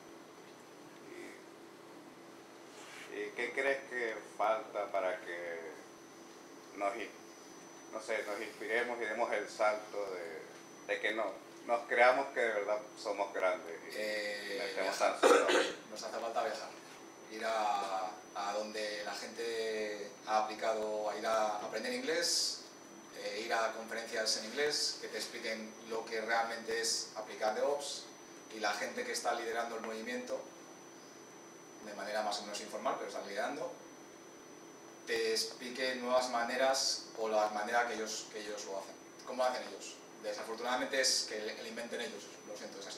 ¿Y, ¿Y qué crees que falta para que nos, no sé, nos inspiremos y demos el salto de, de que no, nos creamos que de verdad somos grandes y eh, no estemos viajar. tan solos? Nos hace falta viajar. Ir a, a donde la gente ha aplicado, a ir a aprender inglés, eh, ir a conferencias en inglés que te expliquen lo que realmente es aplicar DevOps, y la gente que está liderando el movimiento de manera más o menos informal, pero están liderando, te explique nuevas maneras o la manera que ellos, que ellos lo hacen. ¿Cómo lo hacen ellos? Desafortunadamente es que lo inventen ellos, lo siento, es así.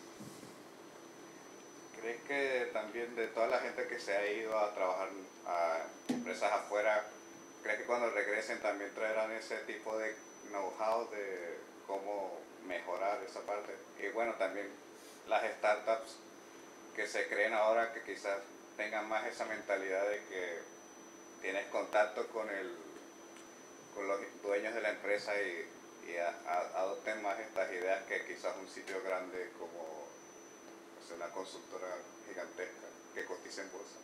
¿Crees que también de toda la gente que se ha ido a trabajar a empresas afuera, crees que cuando regresen también traerán ese tipo de know-how de cómo mejorar esa parte? Y bueno, también las startups que se creen ahora, que quizás tengan más esa mentalidad de que tienes contacto con, el, con los dueños de la empresa y, y a, a, adopten más estas ideas que quizás un sitio grande como, o sea, una consultora gigantesca que cotiza en bolsa.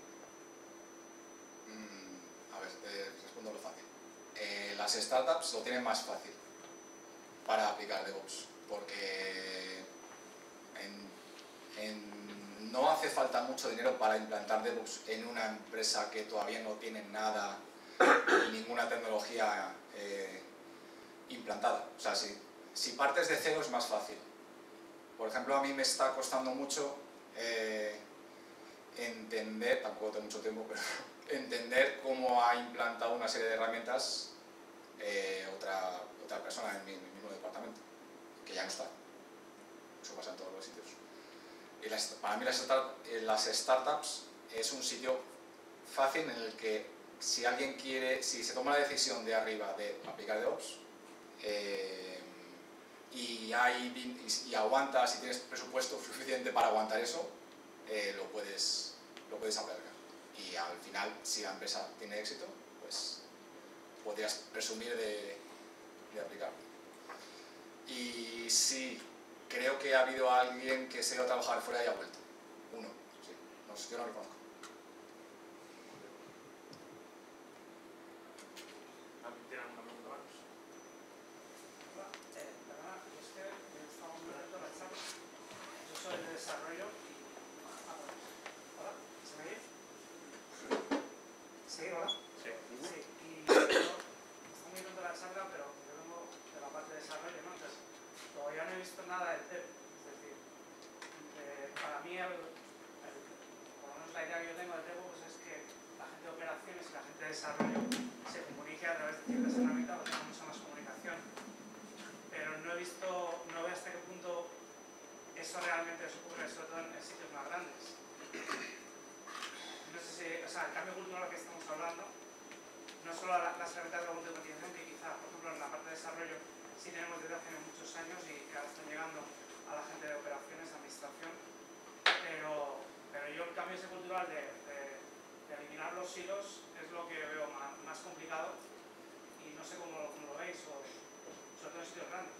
Mm, a ver, te respondo lo fácil. Eh, las startups lo tienen más fácil para aplicar DevOps, porque en, en, no hace falta mucho dinero para implantar DevOps en una empresa que todavía no tiene nada, ninguna tecnología eh, implantada. O sea, si, si partes de cero es más fácil. Por ejemplo, a mí me está costando mucho eh, entender, tampoco tengo mucho tiempo, pero entender cómo ha implantado una serie de herramientas eh, otra, otra persona en mi, en mi mismo departamento, que ya no está. Eso pasa en todos los sitios. Y las, para mí las, start, las startups es un sitio fácil en el que si alguien quiere, si se toma la decisión de arriba de aplicar DevOps, eh, y, hay, y, y aguantas, si tienes presupuesto suficiente para aguantar eso, eh, lo, puedes, lo puedes alargar. Y al final, si la empresa tiene éxito, pues podrías presumir de, de aplicarlo. Y sí, creo que ha habido alguien que se ha ido a trabajar fuera y ha vuelto. Uno, sí. No sé, yo no lo conozco. ¿Tienen alguna pregunta más? Hola, eh, perdona, es que me estaba muy atento a la charla. Yo soy de desarrollo y... Ah, bueno. Hola, ¿se me oye? Sí, hola. Sí. Sí, y yo estoy muy atento a la charla, pero yo vengo de la parte de desarrollo, ¿no? Entonces, todavía no he visto nada del dev. Es decir, eh, para mí, el, el, por lo menos la idea que yo tengo del DevOps es que la gente de operaciones y la gente de desarrollo se comunique a través de ciertas herramientas, porque tenga mucha más comunicación. Pero no he visto, no veo hasta qué punto eso realmente se ocurre, sobre todo en sitios más grandes. No sé si, o sea, el cambio cultural que estamos hablando, no solo la, las herramientas de automatización, que quizá, por ejemplo, en la parte de desarrollo sí tenemos desde hace muchos años y que ahora están llegando a la gente de operaciones, de administración, pero, pero yo el cambio ese cultural de, de, de eliminar los hilos es lo que veo más, más complicado y no sé cómo, cómo lo veis, o, sobre todo en sitios grandes.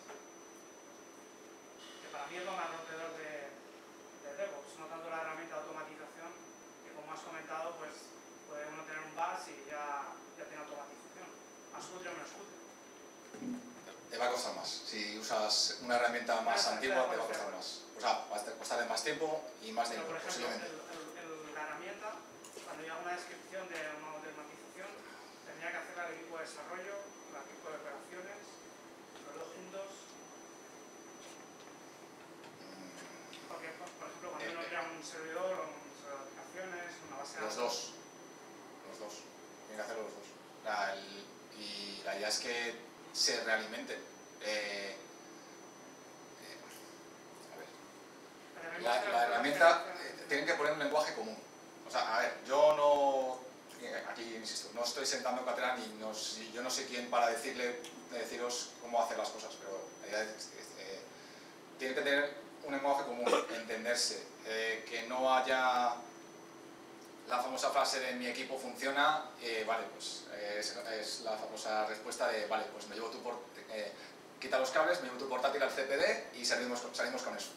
Que para mí es lo más rompedor de, de DevOps, no tanto la herramienta de automatización, que como has comentado, pues puede uno tener un bus y ya, ya tiene automatización. Más cutre o menos cutre. Te va a costar más. Si usas una herramienta más Ah, antigua, te va a claro, costar claro. más. O sea, va a costar más tiempo y más Pero, dinero, por ejemplo, posiblemente. el, el, el, la herramienta, cuando yo hago una descripción de una automatización, tendría que hacerla el equipo de desarrollo, el equipo de operaciones, los dos juntos. Porque, por, por ejemplo, cuando uno crea un servidor o un servidor de aplicaciones, una base de Los datos. dos. Los dos. Tienen que hacerlo los dos. La, el, y la idea es que se realimenten. Eh, eh, a ver. Pero a mí me La, gusta la herramienta eh, tienen que poner un lenguaje común. O sea, a ver, yo no, aquí insisto, no estoy sentando cátedra ni no, yo no sé quién para decirle, deciros cómo hacer las cosas, pero la idea es, es, eh, tiene que tener un lenguaje común, entenderse, eh, que no haya la famosa frase de mi equipo funciona, eh, vale, pues eh, es, es la famosa respuesta de, vale, pues me llevo tu port, eh, quita los cables, me llevo tu portátil al C P D y salimos, salimos con eso.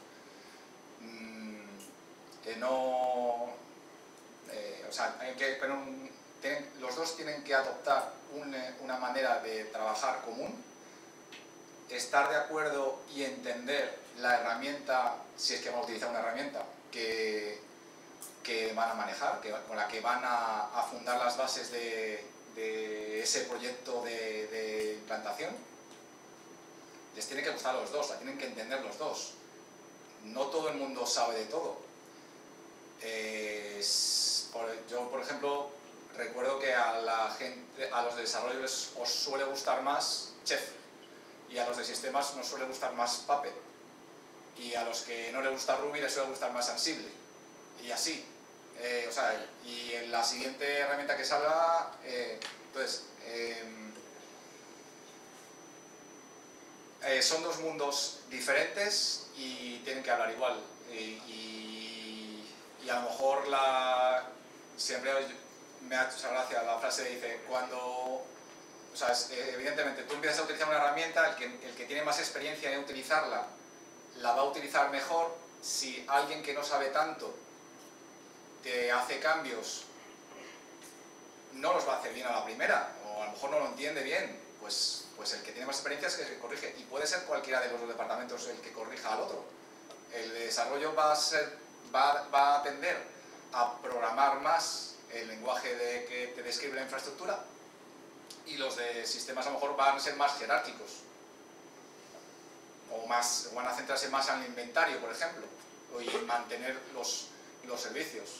Que no, eh, o sea, hay que, pero un, tienen, los dos tienen que adoptar un, una manera de trabajar común, estar de acuerdo y entender la herramienta, si es que van a utilizar una herramienta, que, que van a manejar, que, con la que van a, a fundar las bases de, de ese proyecto de, de implantación. Les tiene que gustar a los dos, la tienen que entender los dos. No todo el mundo sabe de todo. Eh, por, yo, por ejemplo, recuerdo que a la gente, a los de desarrollo les, os suele gustar más Chef y a los de sistemas nos suele gustar más Puppet y a los que no les gusta Ruby les suele gustar más Ansible y así. Eh, o sea, y en la siguiente herramienta que salga, eh, entonces, eh, eh, son dos mundos diferentes y tienen que hablar igual. Y, y, y a lo mejor la, siempre me ha hecho esa gracia la frase que dice, cuando, o sea, es, evidentemente tú empiezas a utilizar una herramienta, el que, el que tiene más experiencia en utilizarla, la va a utilizar mejor. Si alguien que no sabe tanto te hace cambios, no los va a hacer bien a la primera, o a lo mejor no lo entiende bien, pues, pues el que tiene más experiencia es el que corrige, y puede ser cualquiera de los dos departamentos el que corrija al otro. El de desarrollo va a, ser, va, va a tender a programar más el lenguaje de, que te describe la infraestructura, y los de sistemas a lo mejor van a ser más jerárquicos, o más, van a centrarse más en el inventario, por ejemplo, y mantener los, los servicios.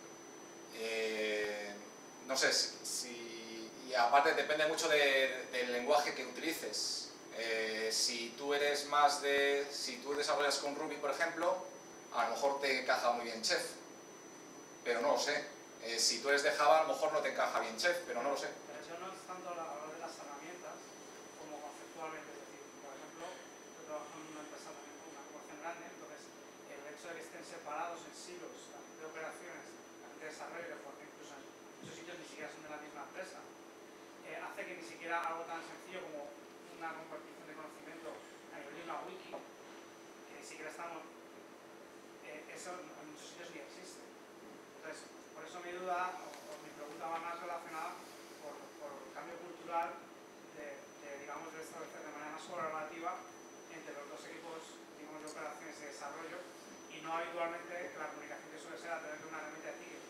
Eh, no sé si, y aparte depende mucho de, del lenguaje que utilices. Eh, si tú eres más de, si tú desarrollas con Ruby, por ejemplo, a lo mejor te encaja muy bien Chef, pero no lo sé. Eh, si tú eres de Java, a lo mejor no te encaja bien Chef, pero no lo sé. Pero eso no es tanto a hablar de las herramientas como conceptualmente. Es decir, por ejemplo, yo trabajo en una empresa también con una corporación grande, entonces el hecho de que estén separados en silos, la gente de operaciones, la gente de desarrollo, porque incluso en muchos sitios ni siquiera son de la misma empresa, eh, hace que ni siquiera algo tan sencillo como una compartición de conocimiento a nivel de una wiki, que ni siquiera estamos, eh, eso en muchos sitios ni existe. Entonces, por eso mi duda, o, o mi pregunta va más relacionada por, por el cambio cultural de, de, digamos, de establecer de manera más colaborativa entre los dos equipos, digamos, de operaciones y desarrollo, y no habitualmente la comunicación que suele ser a través de una herramienta de ticket.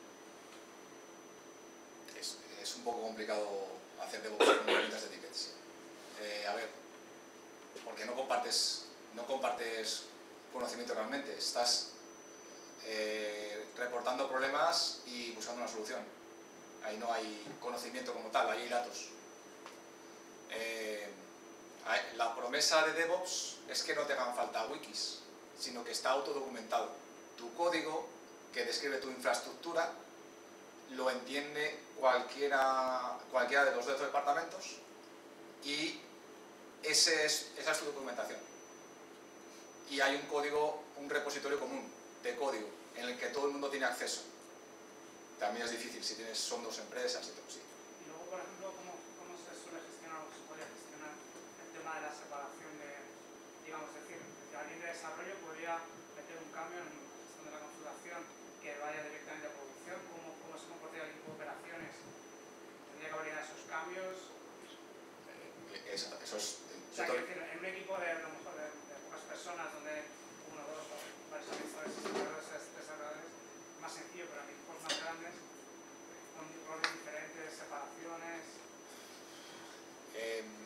Es, es un poco complicado hacer DevOps con herramientas de tickets. Eh, a ver, porque no compartes, no compartes conocimiento realmente, estás eh, reportando problemas y buscando una solución. Ahí no hay conocimiento como tal, ahí hay datos. Eh, la promesa de DevOps es que no te hagan falta wikis, sino que está autodocumentado. Tu código que describe tu infraestructura lo entiende cualquiera, cualquiera de los dos departamentos y ese es, esa es tu documentación. Y hay un código, un repositorio común de código en el que todo el mundo tiene acceso. También es difícil si tienes, son dos empresas y todo, sí. Y luego, por ejemplo, ¿cómo, cómo se suele gestionar o se podría gestionar el tema de la separación de, digamos, es decir, que alguien de desarrollo podría meter un cambio en la gestión de la configuración que vaya directamente a producción? ¿Cómo, cómo se comportaría el equipo de operaciones? ¿Tendría que validar esos cambios? Eh, eso, eso es... O sea, quiero decir, en un equipo de, a lo mejor, de, de pocas personas, donde uno, dos o varios administradores y desarrolladores, desarrolladores, es más sencillo, pero en equipos más grandes, con roles diferentes, separaciones... Eh,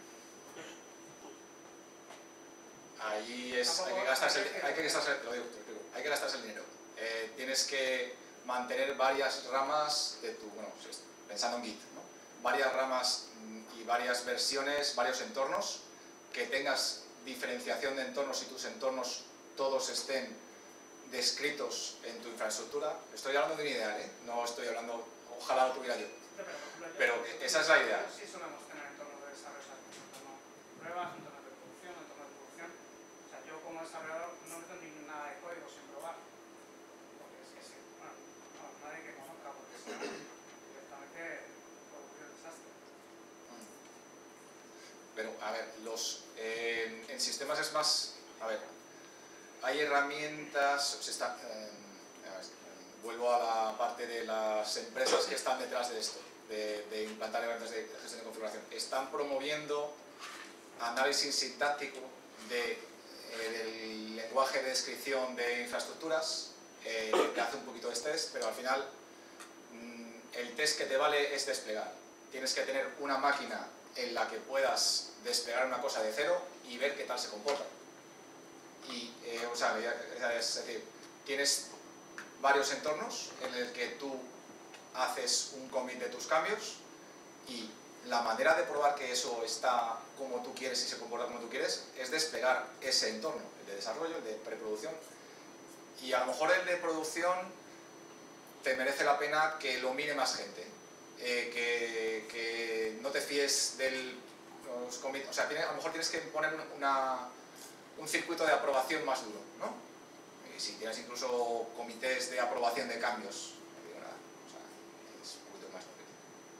ahí es, hay que gastarse el, hay que gastarse, lo digo, te lo digo, hay que gastarse el dinero. Eh, tienes que mantener varias ramas de tu, bueno, pensando en Git, ¿no? Varias ramas y varias versiones, varios entornos, que tengas diferenciación de entornos y tus entornos todos estén descritos en tu infraestructura. Estoy hablando de un ideal, ¿eh? No estoy hablando, ojalá lo tuviera yo. Pero esa es la idea. Sí solemos tener entornos de desarrollo, entornos de pruebas, entornos de producción, entornos de producción. O sea, yo como desarrollador no meto ni nada de código sin probar. Porque es que sí, bueno, no, nadie que conozca, porque si no, directamente producir el desastre. Pero, a ver, los, eh, en sistemas es más, a ver, hay herramientas, se está, eh, a ver, vuelvo a la parte de las empresas que están detrás de esto, de, de implantar herramientas de gestión de configuración. Están promoviendo análisis sintáctico de, eh, del lenguaje de descripción de infraestructuras, eh, que hace un poquito de test, pero al final mmm, el test que te vale es desplegar. Tienes que tener una máquina en la que puedas desplegar una cosa de cero y ver qué tal se comporta. Y, eh, o sea, es decir, tienes varios entornos en el que tú haces un commit de tus cambios y la manera de probar que eso está como tú quieres y se comporta como tú quieres es desplegar ese entorno, el de desarrollo, el de preproducción. Y a lo mejor el de producción te merece la pena que lo mire más gente. Eh, que, que no te fíes del los commit, o sea, tiene, a lo mejor tienes que poner una, un circuito de aprobación más duro, ¿no? Y si tienes incluso comités de aprobación de cambios, no digo nada, o sea, es un poquito más duro.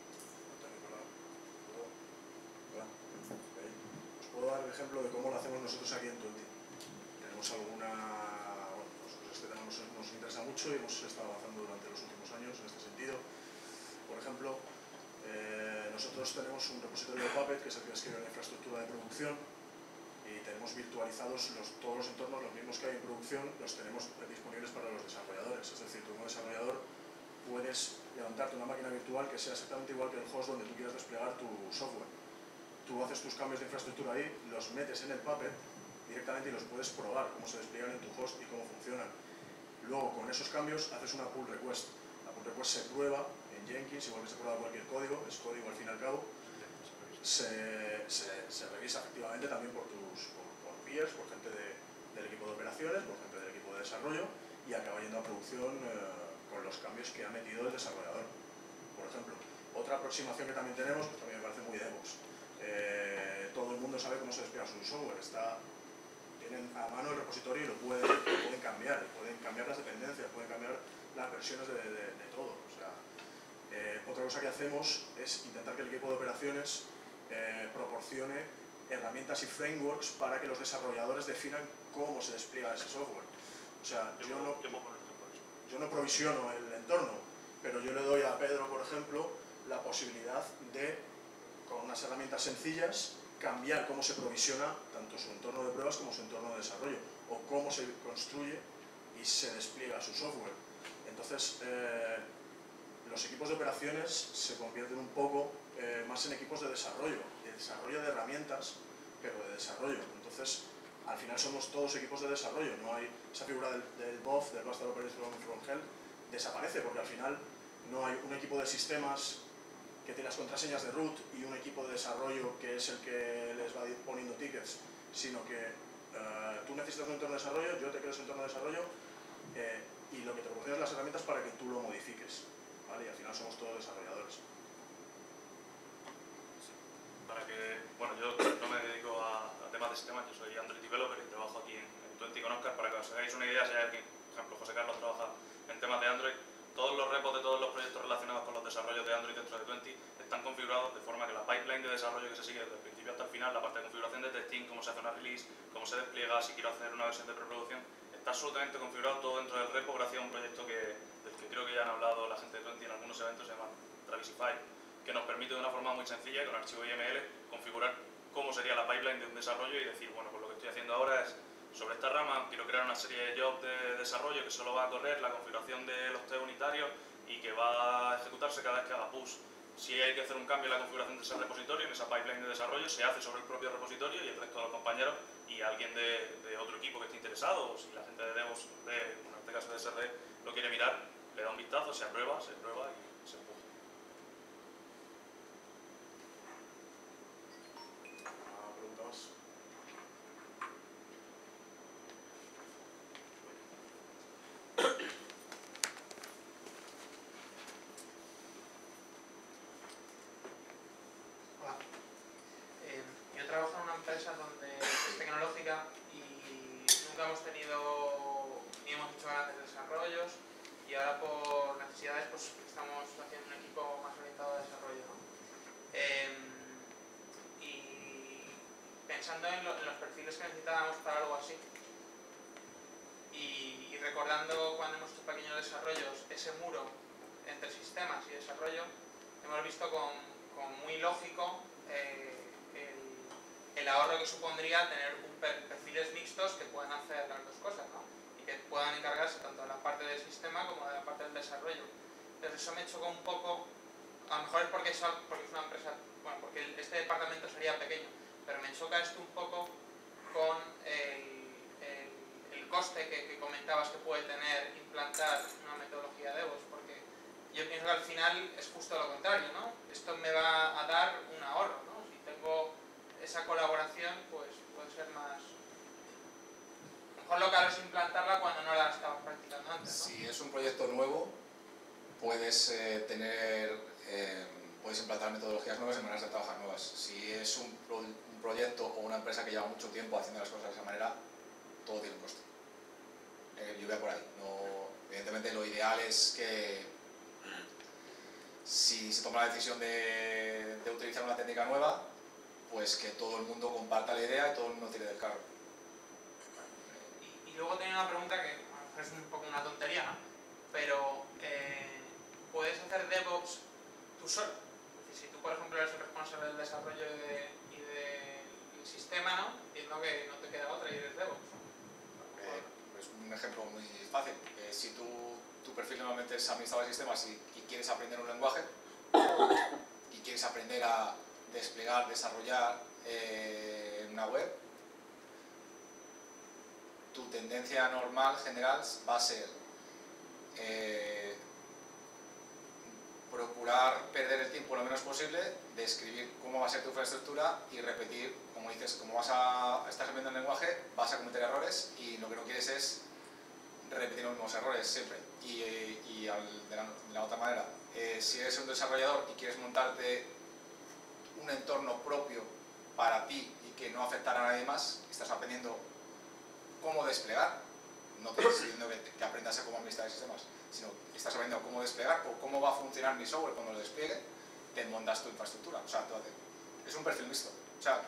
Os puedo dar el ejemplo de cómo lo hacemos nosotros aquí en Twenty. Tenemos alguna, bueno, nosotros este tema nos, nos interesa mucho y hemos estado avanzando durante los últimos años en este sentido. Por ejemplo, eh, nosotros tenemos un repositorio de Puppet que es el que describe la infraestructura de producción y tenemos virtualizados los, todos los entornos, los mismos que hay en producción, los tenemos disponibles para los desarrolladores. Es decir, tú como desarrollador puedes levantarte una máquina virtual que sea exactamente igual que el host donde tú quieras desplegar tu software. Tú haces tus cambios de infraestructura ahí, los metes en el Puppet directamente y los puedes probar cómo se despliegan en tu host y cómo funcionan. Luego, con esos cambios, haces una pull request. La pull request se prueba Jenkins, igual que se prueba cualquier código, es código al fin y al cabo, se, se, se revisa efectivamente también por tus por, por peers, por gente de, del equipo de operaciones, por gente del equipo de desarrollo y acaba yendo a producción eh, con con los cambios que ha metido el desarrollador. Por ejemplo, otra aproximación que también tenemos, que también me parece muy DevOps. Eh, todo el mundo sabe cómo se despliega su software, está, tienen a mano el repositorio y lo pueden, lo pueden cambiar, pueden cambiar las dependencias, pueden cambiar las versiones de, de, de todo. O sea, eh, otra cosa que hacemos es intentar que el equipo de operaciones eh, proporcione herramientas y frameworks para que los desarrolladores definan cómo se despliega ese software. O sea, yo no, yo no provisiono el entorno, pero yo le doy a Pedro, por ejemplo, la posibilidad de, con unas herramientas sencillas, cambiar cómo se provisiona tanto su entorno de pruebas como su entorno de desarrollo, o cómo se construye y se despliega su software. Entonces, eh, los equipos de operaciones se convierten un poco eh, más en equipos de desarrollo, de desarrollo de herramientas, pero de desarrollo. Entonces, al final somos todos equipos de desarrollo, no hay esa figura del, del B O F, del Bastard Operating from Hell, desaparece porque al final no hay un equipo de sistemas que tiene las contraseñas de root y un equipo de desarrollo que es el que les va poniendo tickets, sino que uh, tú necesitas un entorno de desarrollo, yo te creo ese entorno de desarrollo eh, y lo que te proporcionas las herramientas para que tú lo modifiques, ¿vale? Y al final somos todos desarrolladores. Para que, bueno, yo no me dedico a, a temas de sistemas, yo soy Android Developer y trabajo aquí en, en veinte con Oscar. Para que os hagáis una idea, si hay alguien, por ejemplo, José Carlos trabaja en temas de Android, todos los repos de todos los proyectos relacionados con los desarrollos de Android dentro de veinte están configurados de forma que la pipeline de desarrollo que se sigue desde el principio hasta el final, la parte de configuración de testing, cómo se hace una release, cómo se despliega, si quiero hacer una versión de preproducción, está absolutamente configurado todo dentro del repo gracias a un proyecto que, del que creo que ya han hablado la gente de veinte en algunos eventos, se llama Travisify, que nos permite de una forma muy sencilla, con archivo I M L, configurar cómo sería la pipeline de un desarrollo y decir, bueno, pues lo que estoy haciendo ahora es, sobre esta rama, quiero crear una serie de jobs de desarrollo que solo va a correr la configuración de los test unitarios y que va a ejecutarse cada vez que haga push. Si hay que hacer un cambio en la configuración de ese repositorio, en esa pipeline de desarrollo, se hace sobre el propio repositorio y el resto de los compañeros y alguien de, de otro equipo que esté interesado, o si la gente de DevOps, de, en este caso de S R E, lo quiere mirar, le da un vistazo, se aprueba, se prueba y se empuja. ¿Alguna pregunta más? Hola. Eh, yo trabajo en una empresa donde es tecnológica y nunca hemos tenido ni hemos hecho grandes desarrollos y ahora por necesidades pues estamos haciendo un equipo más orientado a desarrollo, ¿no? Eh, y pensando en, lo, en los perfiles que necesitábamos para algo así y, y recordando cuando hemos hecho pequeños desarrollos ese muro entre sistemas y desarrollo, hemos visto con, con muy lógico eh, el, el ahorro que supondría tener un per, perfiles mixtos que puedan hacer las dos cosas, ¿no? Y que puedan encargarse tanto de la parte del sistema como de la parte del desarrollo. Entonces eso me chocó un poco, a lo mejor es porque es, porque es una empresa, bueno, porque este departamento sería pequeño, pero me choca esto un poco con el, el, el coste que, que comentabas que puede tener implantar una metodología de DevOps, porque yo pienso que al final es justo lo contrario, ¿no? Esto me va a dar un ahorro, ¿no? Si tengo esa colaboración, pues puede ser más... A lo mejor lo caro es implantarla cuando no la estabas practicando antes, ¿no? Si es un proyecto nuevo, puedes eh, tener... Eh, puedes implantar metodologías nuevas y maneras de trabajar nuevas. Si es un, pro, un proyecto o una empresa que lleva mucho tiempo haciendo las cosas de esa manera, todo tiene un coste. Eh, yo voy por ahí. No, evidentemente lo ideal es que si se toma la decisión de, de utilizar una técnica nueva, pues que todo el mundo comparta la idea y todo el mundo tire del carro. Y, y luego tenía una pregunta que es un poco una tontería, ¿no? Pero eh, ¿puedes hacer DevOps tú solo? Es decir, si tú, por ejemplo, eres el responsable del desarrollo y, de, y del sistema, ¿no? Entiendo que no te queda otra y eres DevOps. Eh, es un ejemplo muy fácil. Eh, si tú, tu perfil normalmente es administrador de sistemas y, y quieres aprender un lenguaje y quieres aprender a desplegar, desarrollar eh, una web, tu tendencia normal, general, va a ser eh, procurar perder el tiempo lo menos posible, describir cómo va a ser tu infraestructura y repetir, como dices, como vas a estás aprendiendo el lenguaje, vas a cometer errores y lo que no quieres es repetir los mismos errores siempre. Y, y al, de, la, de la otra manera, eh, si eres un desarrollador y quieres montarte un entorno propio para ti y que no afectará a nadie más, estás aprendiendo cómo desplegar. No te estoy diciendo que, que aprendas a cómo administrar sistemas, sino que estás aprendiendo cómo desplegar o cómo va a funcionar mi software cuando lo despliegue, te montas tu infraestructura. O sea, es un perfil mixto. O sea,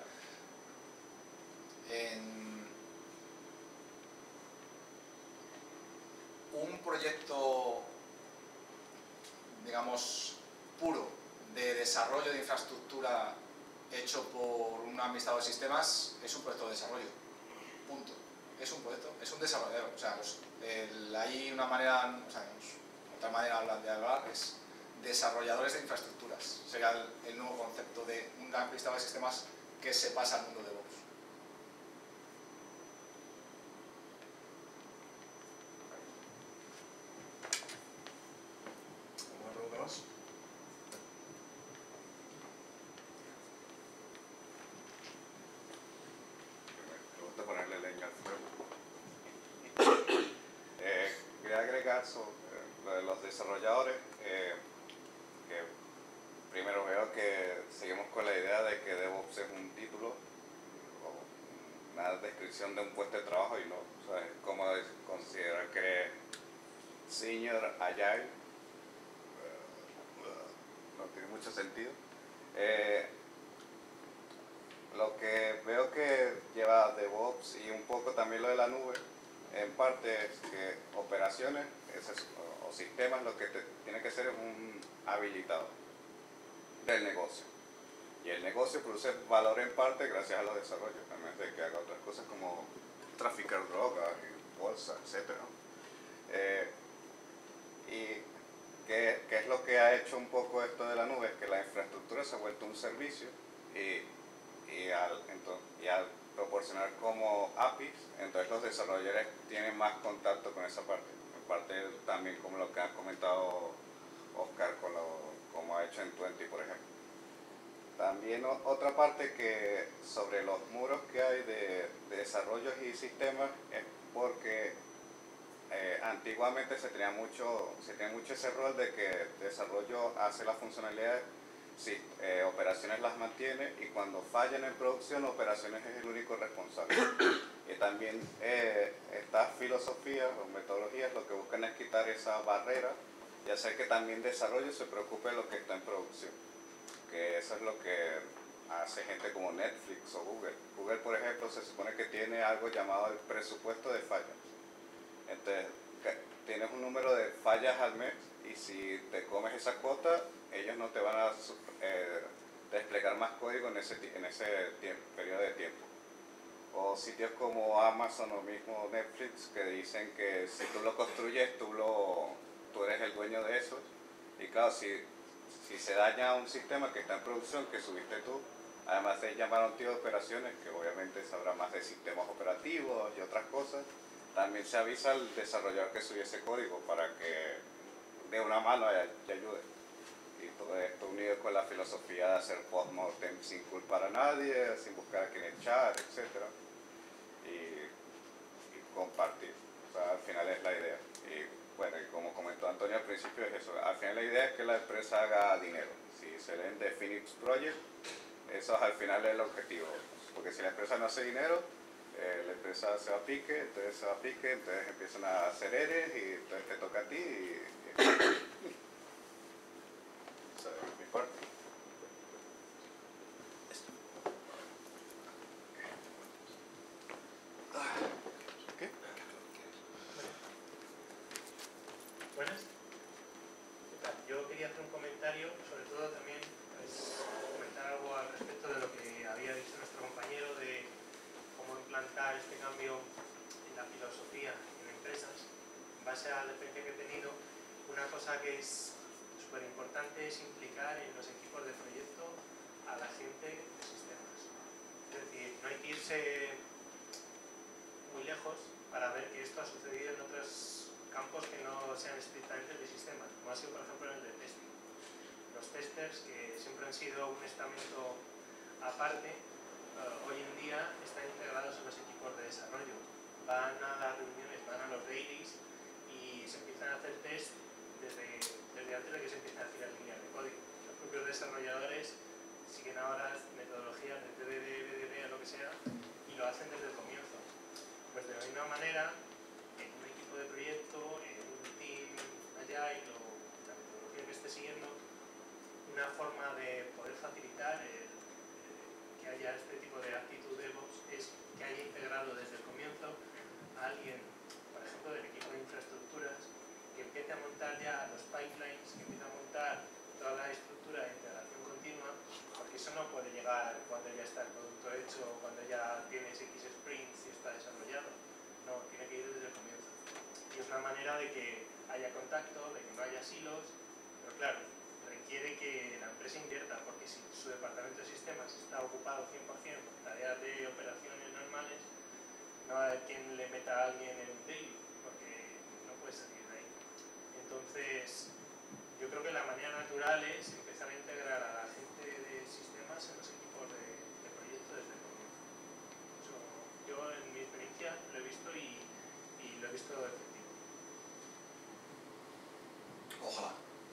en un proyecto, digamos, puro de desarrollo de infraestructura hecho por un administrador de sistemas es un proyecto de desarrollo. Punto. Es un proyecto, es un desarrollador. O sea, pues, el, hay una manera, o sea, otra manera de hablar es desarrolladores de infraestructuras. Sería el, el nuevo concepto de un administrador de sistemas que se pasa al mundo de DevOps. ¿Alguna pregunta más? Me gusta ponerle leña al fuego. eh, quería agregar sobre lo de los desarrolladores, eh, que primero veo que seguimos con la idea de que DevOps es un título o una descripción de un puesto de trabajo y no, o sea, es como considerar que Senior Agile no tiene mucho sentido. Eh, lo que veo que lleva DevOps y un poco también lo de la nube, en parte es que operaciones es, o sistemas lo que te, tiene que ser es un habilitador del negocio. Y el negocio produce valor en parte gracias a los desarrollos, también de que haga otras cosas como traficar drogas, bolsa, etcétera. Eh, y ¿qué, ¿qué es lo que ha hecho un poco esto de la nube? Es que la infraestructura se ha vuelto un servicio y, y, al, entonces, y al proporcionar como A P Is, entonces los desarrolladores tienen más contacto con esa parte. En parte también como lo que ha comentado Oscar, con lo, como ha hecho en Twenty, por ejemplo. También o, otra parte que sobre los muros que hay de, de desarrollos y sistemas es porque eh, antiguamente se tenía, mucho, se tenía mucho ese rol de que desarrollo hace las funcionalidades, sí, eh, operaciones las mantiene y cuando fallan en producción, operaciones es el único responsable. Y también eh, estas filosofías o metodologías lo que buscan es quitar esa barrera y hacer que también desarrollo se preocupe de lo que está en producción. Que eso es lo que hace gente como Netflix o Google. Google, por ejemplo, se supone que tiene algo llamado el presupuesto de fallas. Entonces, tienes un número de fallas al mes y si te comes esa cuota, ellos no te van a eh, desplegar más código en ese, en ese tiempo, periodo de tiempo. O sitios como Amazon o mismo Netflix que dicen que si tú lo construyes, tú, lo, tú eres el dueño de eso. Y claro, si, si se daña un sistema que está en producción, que subiste tú, además de llamar a un tío de operaciones, que obviamente sabrá más de sistemas operativos y otras cosas, también se avisa al desarrollador que subiese ese código para que dé una mano y ayude. Y todo esto unido con la filosofía de hacer post-mortem sin culpar a nadie, sin buscar a quien echar, etcétera. Y, y compartir. O sea, al final es la idea. Y bueno, y como comentó Antonio al principio es eso. Al final la idea es que la empresa haga dinero. Si se leen de Phoenix Project, eso al final es el objetivo. Porque si la empresa no hace dinero, eh, la empresa se va a pique, entonces se va a pique, entonces empiezan a hacer eres y entonces te toca a ti. Y, y mi parte. ¿Qué? Buenas. Yo quería hacer un comentario, sobre todo también pues, comentar algo al respecto de lo que había dicho nuestro compañero de cómo implantar este cambio en la filosofía en empresas. En base a la experiencia que he tenido, una cosa que es súper importante es implicar en los equipos de proyecto a la gente de sistemas. Es decir, no hay que irse muy lejos para ver que esto ha sucedido en otros campos que no sean estrictamente de sistemas, como ha sido por ejemplo en el de testing. Los testers, que siempre han sido un estamento aparte, uh, hoy en día están integrados en los equipos de desarrollo. Van a las reuniones, van a los dailies y se empiezan a hacer test desde, desde antes de que se empiecen a hacer las líneas de código. Los propios desarrolladores siguen ahora metodologías de T D D, B D D, lo que sea, y lo hacen desde el comienzo. Pues de la misma manera, en un equipo de proyecto, en un team agile o la metodología que esté siguiendo, una forma de poder facilitar el, eh, que haya este tipo de actitud DevOps es que haya integrado desde el comienzo a alguien, por ejemplo, del equipo de infraestructuras, que empiece a montar ya los pipelines, que empiece a montar toda la estructura de integración continua, porque eso no puede llegar cuando ya está el producto hecho, cuando ya tienes X sprints y está desarrollado. No, tiene que ir desde el comienzo. Y es una manera de que haya contacto, de que no haya silos, pero claro, requiere que la empresa invierta, porque si su departamento de sistemas está ocupado cien por cien con tareas de operaciones normales, no hay quien le meta a alguien en un daily, porque no puede salir de ahí. Entonces, yo creo que la manera natural es empezar a integrar a la gente de sistemas en los equipos de, de proyecto desde el comienzo. Eso, yo en mi experiencia lo he visto y, y lo he visto efectivo. Ojalá.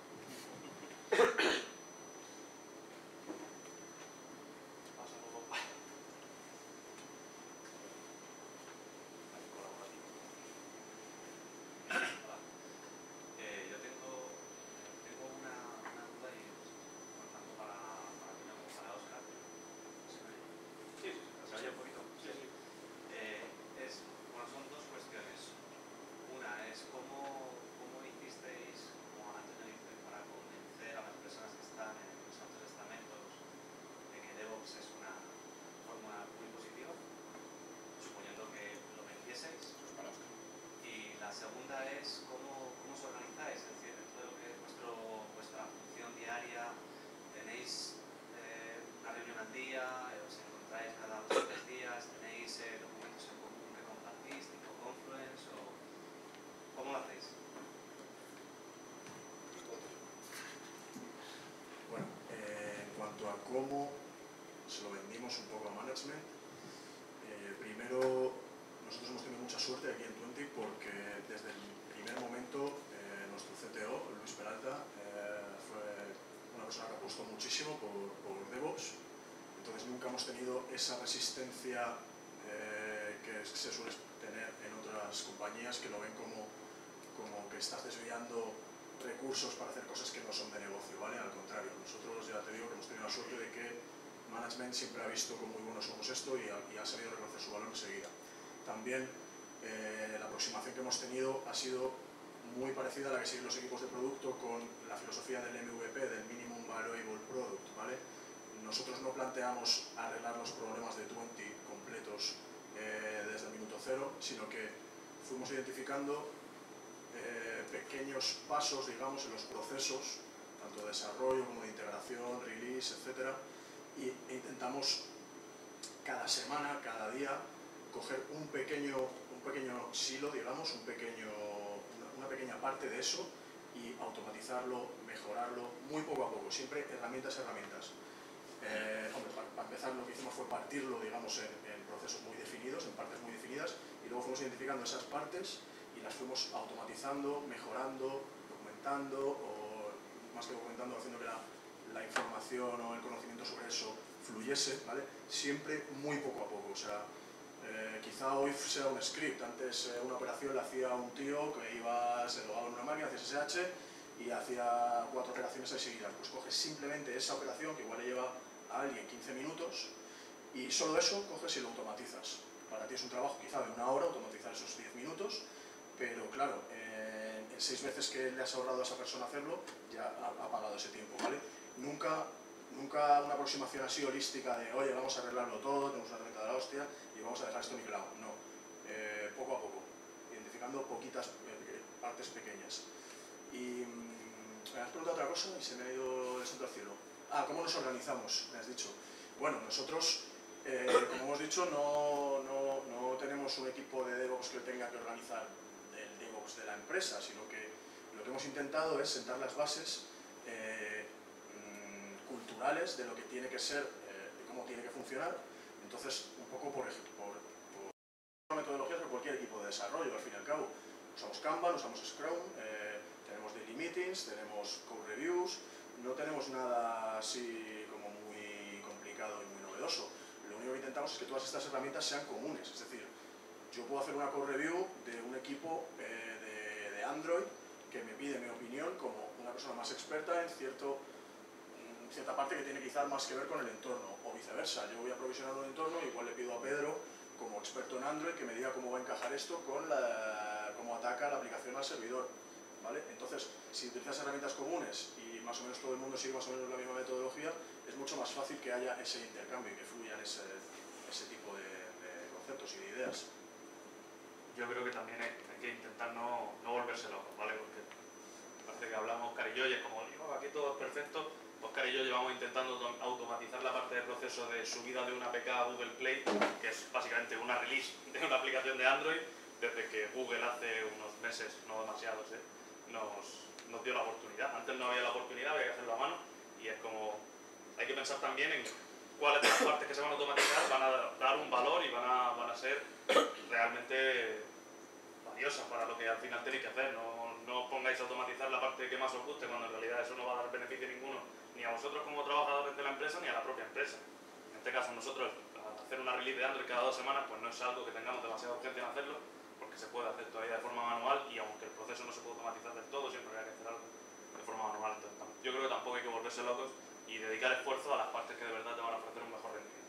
Cómo se lo vendimos un poco a management. Eh, primero, nosotros hemos tenido mucha suerte aquí en Twenty porque desde el primer momento eh, nuestro C T O, Luis Peralta, eh, fue una persona que apostó muchísimo por, por DevOps. Entonces nunca hemos tenido esa resistencia eh, que se suele tener en otras compañías que lo ven como, como que estás desviando recursos para hacer cosas que no son de negocio, ¿vale? Al contrario, nosotros ya te digo que hemos tenido la suerte de que management siempre ha visto con muy buenos ojos esto y ha, y ha sabido reconocer su valor enseguida. También eh, la aproximación que hemos tenido ha sido muy parecida a la que siguen los equipos de producto con la filosofía del M V P, del Minimum Valuable Product, ¿vale? Nosotros no planteamos arreglar los problemas de Twenty completos eh, desde el minuto cero, sino que fuimos identificando Eh, pequeños pasos, digamos, en los procesos, tanto de desarrollo como de integración, release, etcétera, y intentamos cada semana, cada día, coger un pequeño, un pequeño silo, digamos, un pequeño, una, una pequeña parte de eso y automatizarlo, mejorarlo, muy poco a poco, siempre herramientas, herramientas. Eh, hombre, para, para empezar lo que hicimos fue partirlo, digamos, en, en procesos muy definidos, en partes muy definidas, y luego fuimos identificando esas partes y las fuimos automatizando, mejorando, documentando, o más que documentando, haciendo que la, la información o el conocimiento sobre eso fluyese, ¿vale? Siempre muy poco a poco. O sea, eh, quizá hoy sea un script, antes eh, una operación la hacía un tío que iba, se logaba en una máquina, hacía S S H y hacía cuatro operaciones ahí seguidas. Pues coges simplemente esa operación, que igual le lleva a alguien quince minutos, y solo eso coges y lo automatizas. Para ti es un trabajo quizá de una hora automatizar esos diez minutos, pero claro, eh, en seis veces que le has ahorrado a esa persona hacerlo, ya ha, ha pagado ese tiempo, ¿vale? Nunca, nunca una aproximación así holística de, oye, vamos a arreglarlo todo, tenemos una herramienta de la hostia y vamos a dejar esto nivelado. No, eh, poco a poco, identificando poquitas eh, partes pequeñas. Y me has preguntado otra cosa y se me ha ido el santo al cielo. Ah, ¿cómo nos organizamos? Me has dicho. Bueno, nosotros, eh, como hemos dicho, no, no, no tenemos un equipo de DevOps que tenga que organizar de la empresa, sino que lo que hemos intentado es sentar las bases eh, mmm, culturales de lo que tiene que ser, eh, de cómo tiene que funcionar. Entonces, un poco por, por, por una metodología de cualquier equipo de desarrollo, al fin y al cabo. usamos Kanban, usamos Scrum, eh, tenemos daily meetings, tenemos code reviews, no tenemos nada así como muy complicado y muy novedoso. Lo único que intentamos es que todas estas herramientas sean comunes, es decir, yo puedo hacer una code review de un equipo eh, de, de Android que me pide mi opinión como una persona más experta en cierto, en cierta parte que tiene quizás más que ver con el entorno, o viceversa. Yo voy a provisionar un entorno y igual le pido a Pedro, como experto en Android, que me diga cómo va a encajar esto con la, cómo ataca la aplicación al servidor, ¿vale? Entonces, si utilizas herramientas comunes y más o menos todo el mundo sigue más o menos la misma metodología, es mucho más fácil que haya ese intercambio y que fluyan ese, ese tipo de, de conceptos y de ideas. Yo creo que también hay, hay que intentar no, no volverse locos, ¿vale? Porque parece que hablamos Óscar y yo y es como, digo, aquí todo es perfecto. Óscar y yo llevamos intentando automatizar la parte del proceso de subida de una A P K a Google Play, que es básicamente una release de una aplicación de Android, desde que Google hace unos meses, no demasiados, ¿eh? nos, nos dio la oportunidad. Antes no había la oportunidad, había que hacerlo a mano, y es como, hay que pensar también en cuáles de las partes que se van a automatizar van a dar un valor y van a, van a ser realmente valiosas para lo que al final tenéis que hacer. No, no pongáis a automatizar la parte que más os guste, cuando en realidad eso no va a dar beneficio ninguno, ni a vosotros como trabajadores de la empresa, ni a la propia empresa. En este caso, nosotros hacer una release de Android cada dos semanas, pues no es algo que tengamos demasiada urgencia en hacerlo, porque se puede hacer todavía de forma manual, y aunque el proceso no se puede automatizar del todo, siempre hay que hacer algo de forma manual. Entonces, yo creo que tampoco hay que volverse locos y dedicar esfuerzo a las partes que de verdad te van a ofrecer un mejor rendimiento.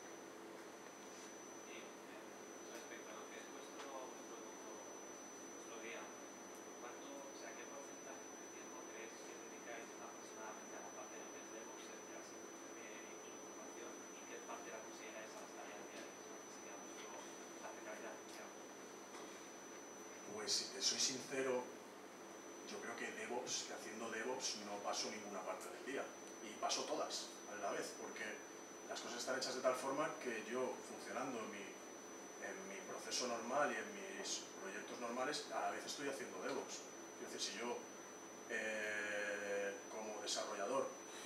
Y eh, respecto a lo que es vuestro, vuestro, vuestro día, ¿cuánto, o sea, qué porcentaje de tiempo creéis que dedicáis aproximadamente a la parte de lo que es DevOps, es decir, así bien y información, y qué parte la consideráis a las tareas diarias, ¿no? Que sería vuestro, la precariedad, digamos? Pues si te soy sincero, yo creo que DevOps, que haciendo DevOps no paso ninguna parte del día. Y paso todas a la vez, porque las cosas están hechas de tal forma que yo, funcionando en mi, en mi proceso normal y en mis proyectos normales, a la vez estoy haciendo DevOps. Es decir, si yo, eh, como desarrollador,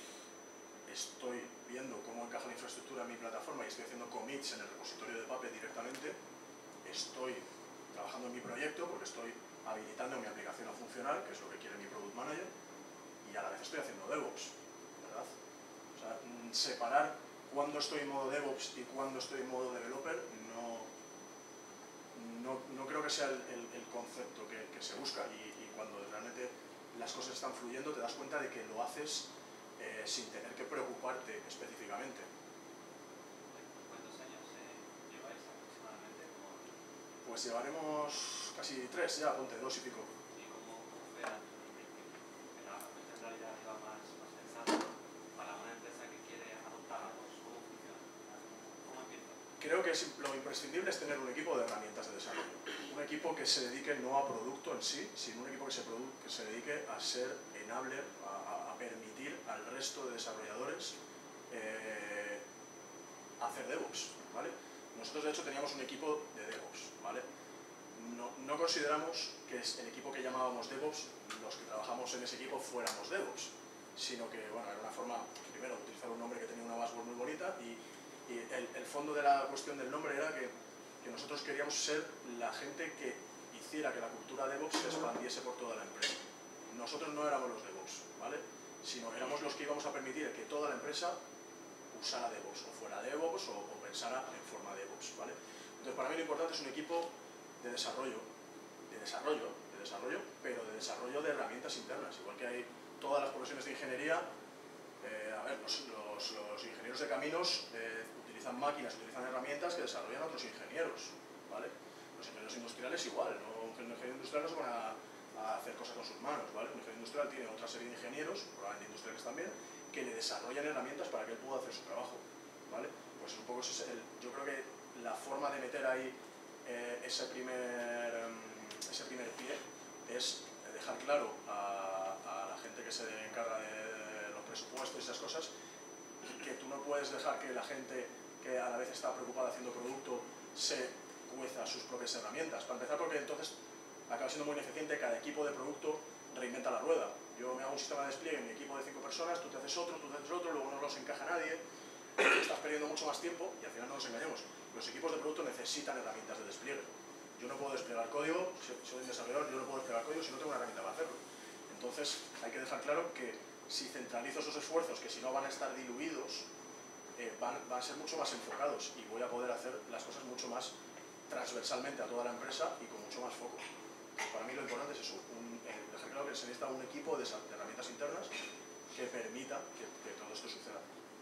estoy viendo cómo encaja la infraestructura en mi plataforma y estoy haciendo commits en el repositorio de Puppet directamente, estoy trabajando en mi proyecto porque estoy habilitando mi aplicación a funcionar, que es lo que quiere mi Product Manager, y a la vez estoy haciendo DevOps, ¿verdad? O sea, separar cuándo estoy en modo DevOps y cuándo estoy en modo Developer no, no, no creo que sea el, el, el concepto que, que se busca, y, y cuando realmente las cosas están fluyendo te das cuenta de que lo haces eh, sin tener que preocuparte específicamente. ¿Cuántos años eh, lleváis aproximadamente? Como, Pues llevaremos casi tres ya, ponte dos y pico. ¿y cómo, cómo fue al principio? Que la en realidad iba más, más pensando para una empresa que quiere adoptar algo, ¿cómo funciona? ¿Cómo empieza? Creo que es, lo imprescindible es tener un equipo de herramientas de desarrollo. Un equipo que se dedique no a producto en sí, sino un equipo que se, que se dedique a ser enabler, a, a permitir al resto de desarrolladores eh, hacer DevOps, ¿vale? Nosotros de hecho teníamos un equipo de DevOps, ¿vale? No, no consideramos que es el equipo que llamábamos DevOps, los que trabajamos en ese equipo fuéramos DevOps, sino que, bueno, era una forma, primero, de utilizar un nombre que tenía una buzzword muy bonita, y, y el, el fondo de la cuestión del nombre era que, que nosotros queríamos ser la gente que hiciera que la cultura DevOps se expandiese por toda la empresa. Nosotros no éramos los DevOps, ¿vale? Sino éramos los que íbamos a permitir que toda la empresa usara DevOps, o fuera DevOps, o, o pensara en forma DevOps, ¿vale? Entonces, para mí lo importante es un equipo de desarrollo, de desarrollo, de desarrollo, pero de desarrollo de herramientas internas. Igual que hay todas las profesiones de ingeniería, eh, a ver, los, los, los ingenieros de caminos eh, utilizan máquinas, utilizan herramientas que desarrollan otros ingenieros, ¿vale? Los ingenieros industriales igual, ¿no? Un ingeniero industrial no se van a, a hacer cosas con sus manos, ¿vale? Un ingeniero industrial tiene otra serie de ingenieros, probablemente industriales también, que le desarrollan herramientas para que él pueda hacer su trabajo, ¿vale? Pues un poco ese es el, yo creo que la forma de meter ahí eh, ese, primer, um, ese primer pie es dejar claro a, a la gente que se encarga de los presupuestos y esas cosas que tú no puedes dejar que la gente que a la vez está preocupada haciendo producto se cueza sus propias herramientas. Para empezar, porque entonces acaba siendo muy ineficiente, cada equipo de producto reinventa la rueda. Yo me hago un sistema de despliegue en mi equipo de cinco personas, tú te haces otro, tú te haces otro, luego no los encaja nadie, estás perdiendo mucho más tiempo y al final no nos engañemos. Los equipos de producto necesitan herramientas de despliegue. Yo no puedo desplegar código, si soy un desarrollador, yo no puedo desplegar código si no tengo una herramienta para hacerlo. Entonces hay que dejar claro que si centralizo esos esfuerzos, que si no van a estar diluidos, eh, van, van a ser mucho más enfocados y voy a poder hacer las cosas mucho más transversalmente a toda la empresa y con mucho más foco. Para mí lo importante es eso, un, eh, dejar claro que se necesita un equipo de, de herramientas internas que permita que, que todo esto suceda.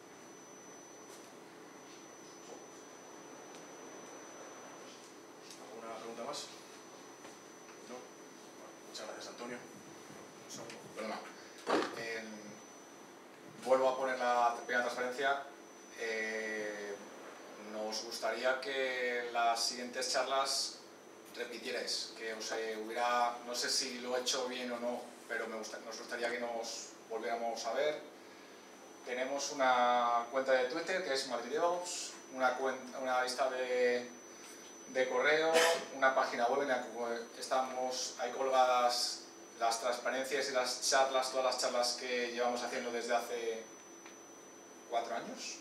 ¿Alguna pregunta más? ¿No? Bueno, muchas gracias, Antonio. Un segundo, perdona. Eh, vuelvo a poner la pequeña transparencia. Eh, nos gustaría que las siguientes charlas repitierais, que os eh, hubiera, no sé si lo he hecho bien o no, pero me gusta, nos gustaría que nos volviéramos a ver. Tenemos una cuenta de Twitter que es Madrid DevOps, una, cuenta, una lista de, de correo, una página web en la que estamos ahí colgadas las transparencias y las charlas, todas las charlas que llevamos haciendo desde hace cuatro años.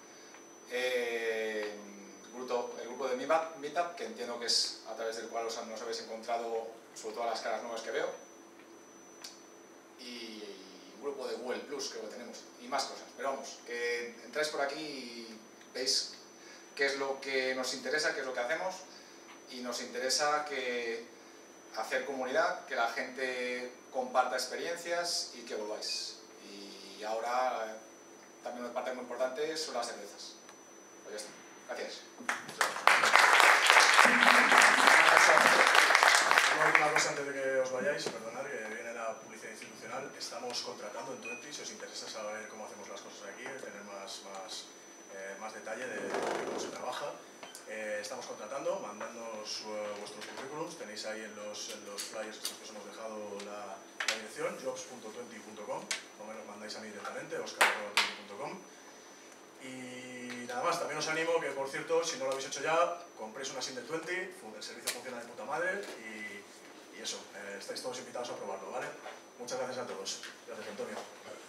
Eh, grupo, el grupo de Meetup, que entiendo que es a través del cual os, nos habéis encontrado, sobre todo las caras nuevas que veo. Y un grupo de Google Plus que lo tenemos, y más cosas. Pero vamos, que entráis por aquí y veis qué es lo que nos interesa, qué es lo que hacemos, y nos interesa que hacer comunidad, que la gente comparta experiencias y que volváis. Y ahora también una parte muy importante son las cervezas. Pues ya está. Gracias. Una última cosa antes de que os vayáis, perdonad que viene la publicidad institucional. Estamos contratando en Twenty, si os interesa saber cómo hacemos las cosas aquí, tener más, más, eh, más detalle de, de cómo se trabaja. Eh, estamos contratando, mandándonos uh, vuestros currículums, tenéis ahí en los, en los flyers que os hemos dejado la, la dirección, jobs punto twenty punto com, o me los mandáis a mí directamente, oscar arroba twenty punto com. Y nada más, también os animo que, por cierto, si no lo habéis hecho ya, compréis una SIM de Twenty, el servicio funciona de puta madre y, y eso, eh, estáis todos invitados a probarlo, ¿vale? Muchas gracias a todos. Gracias, Antonio.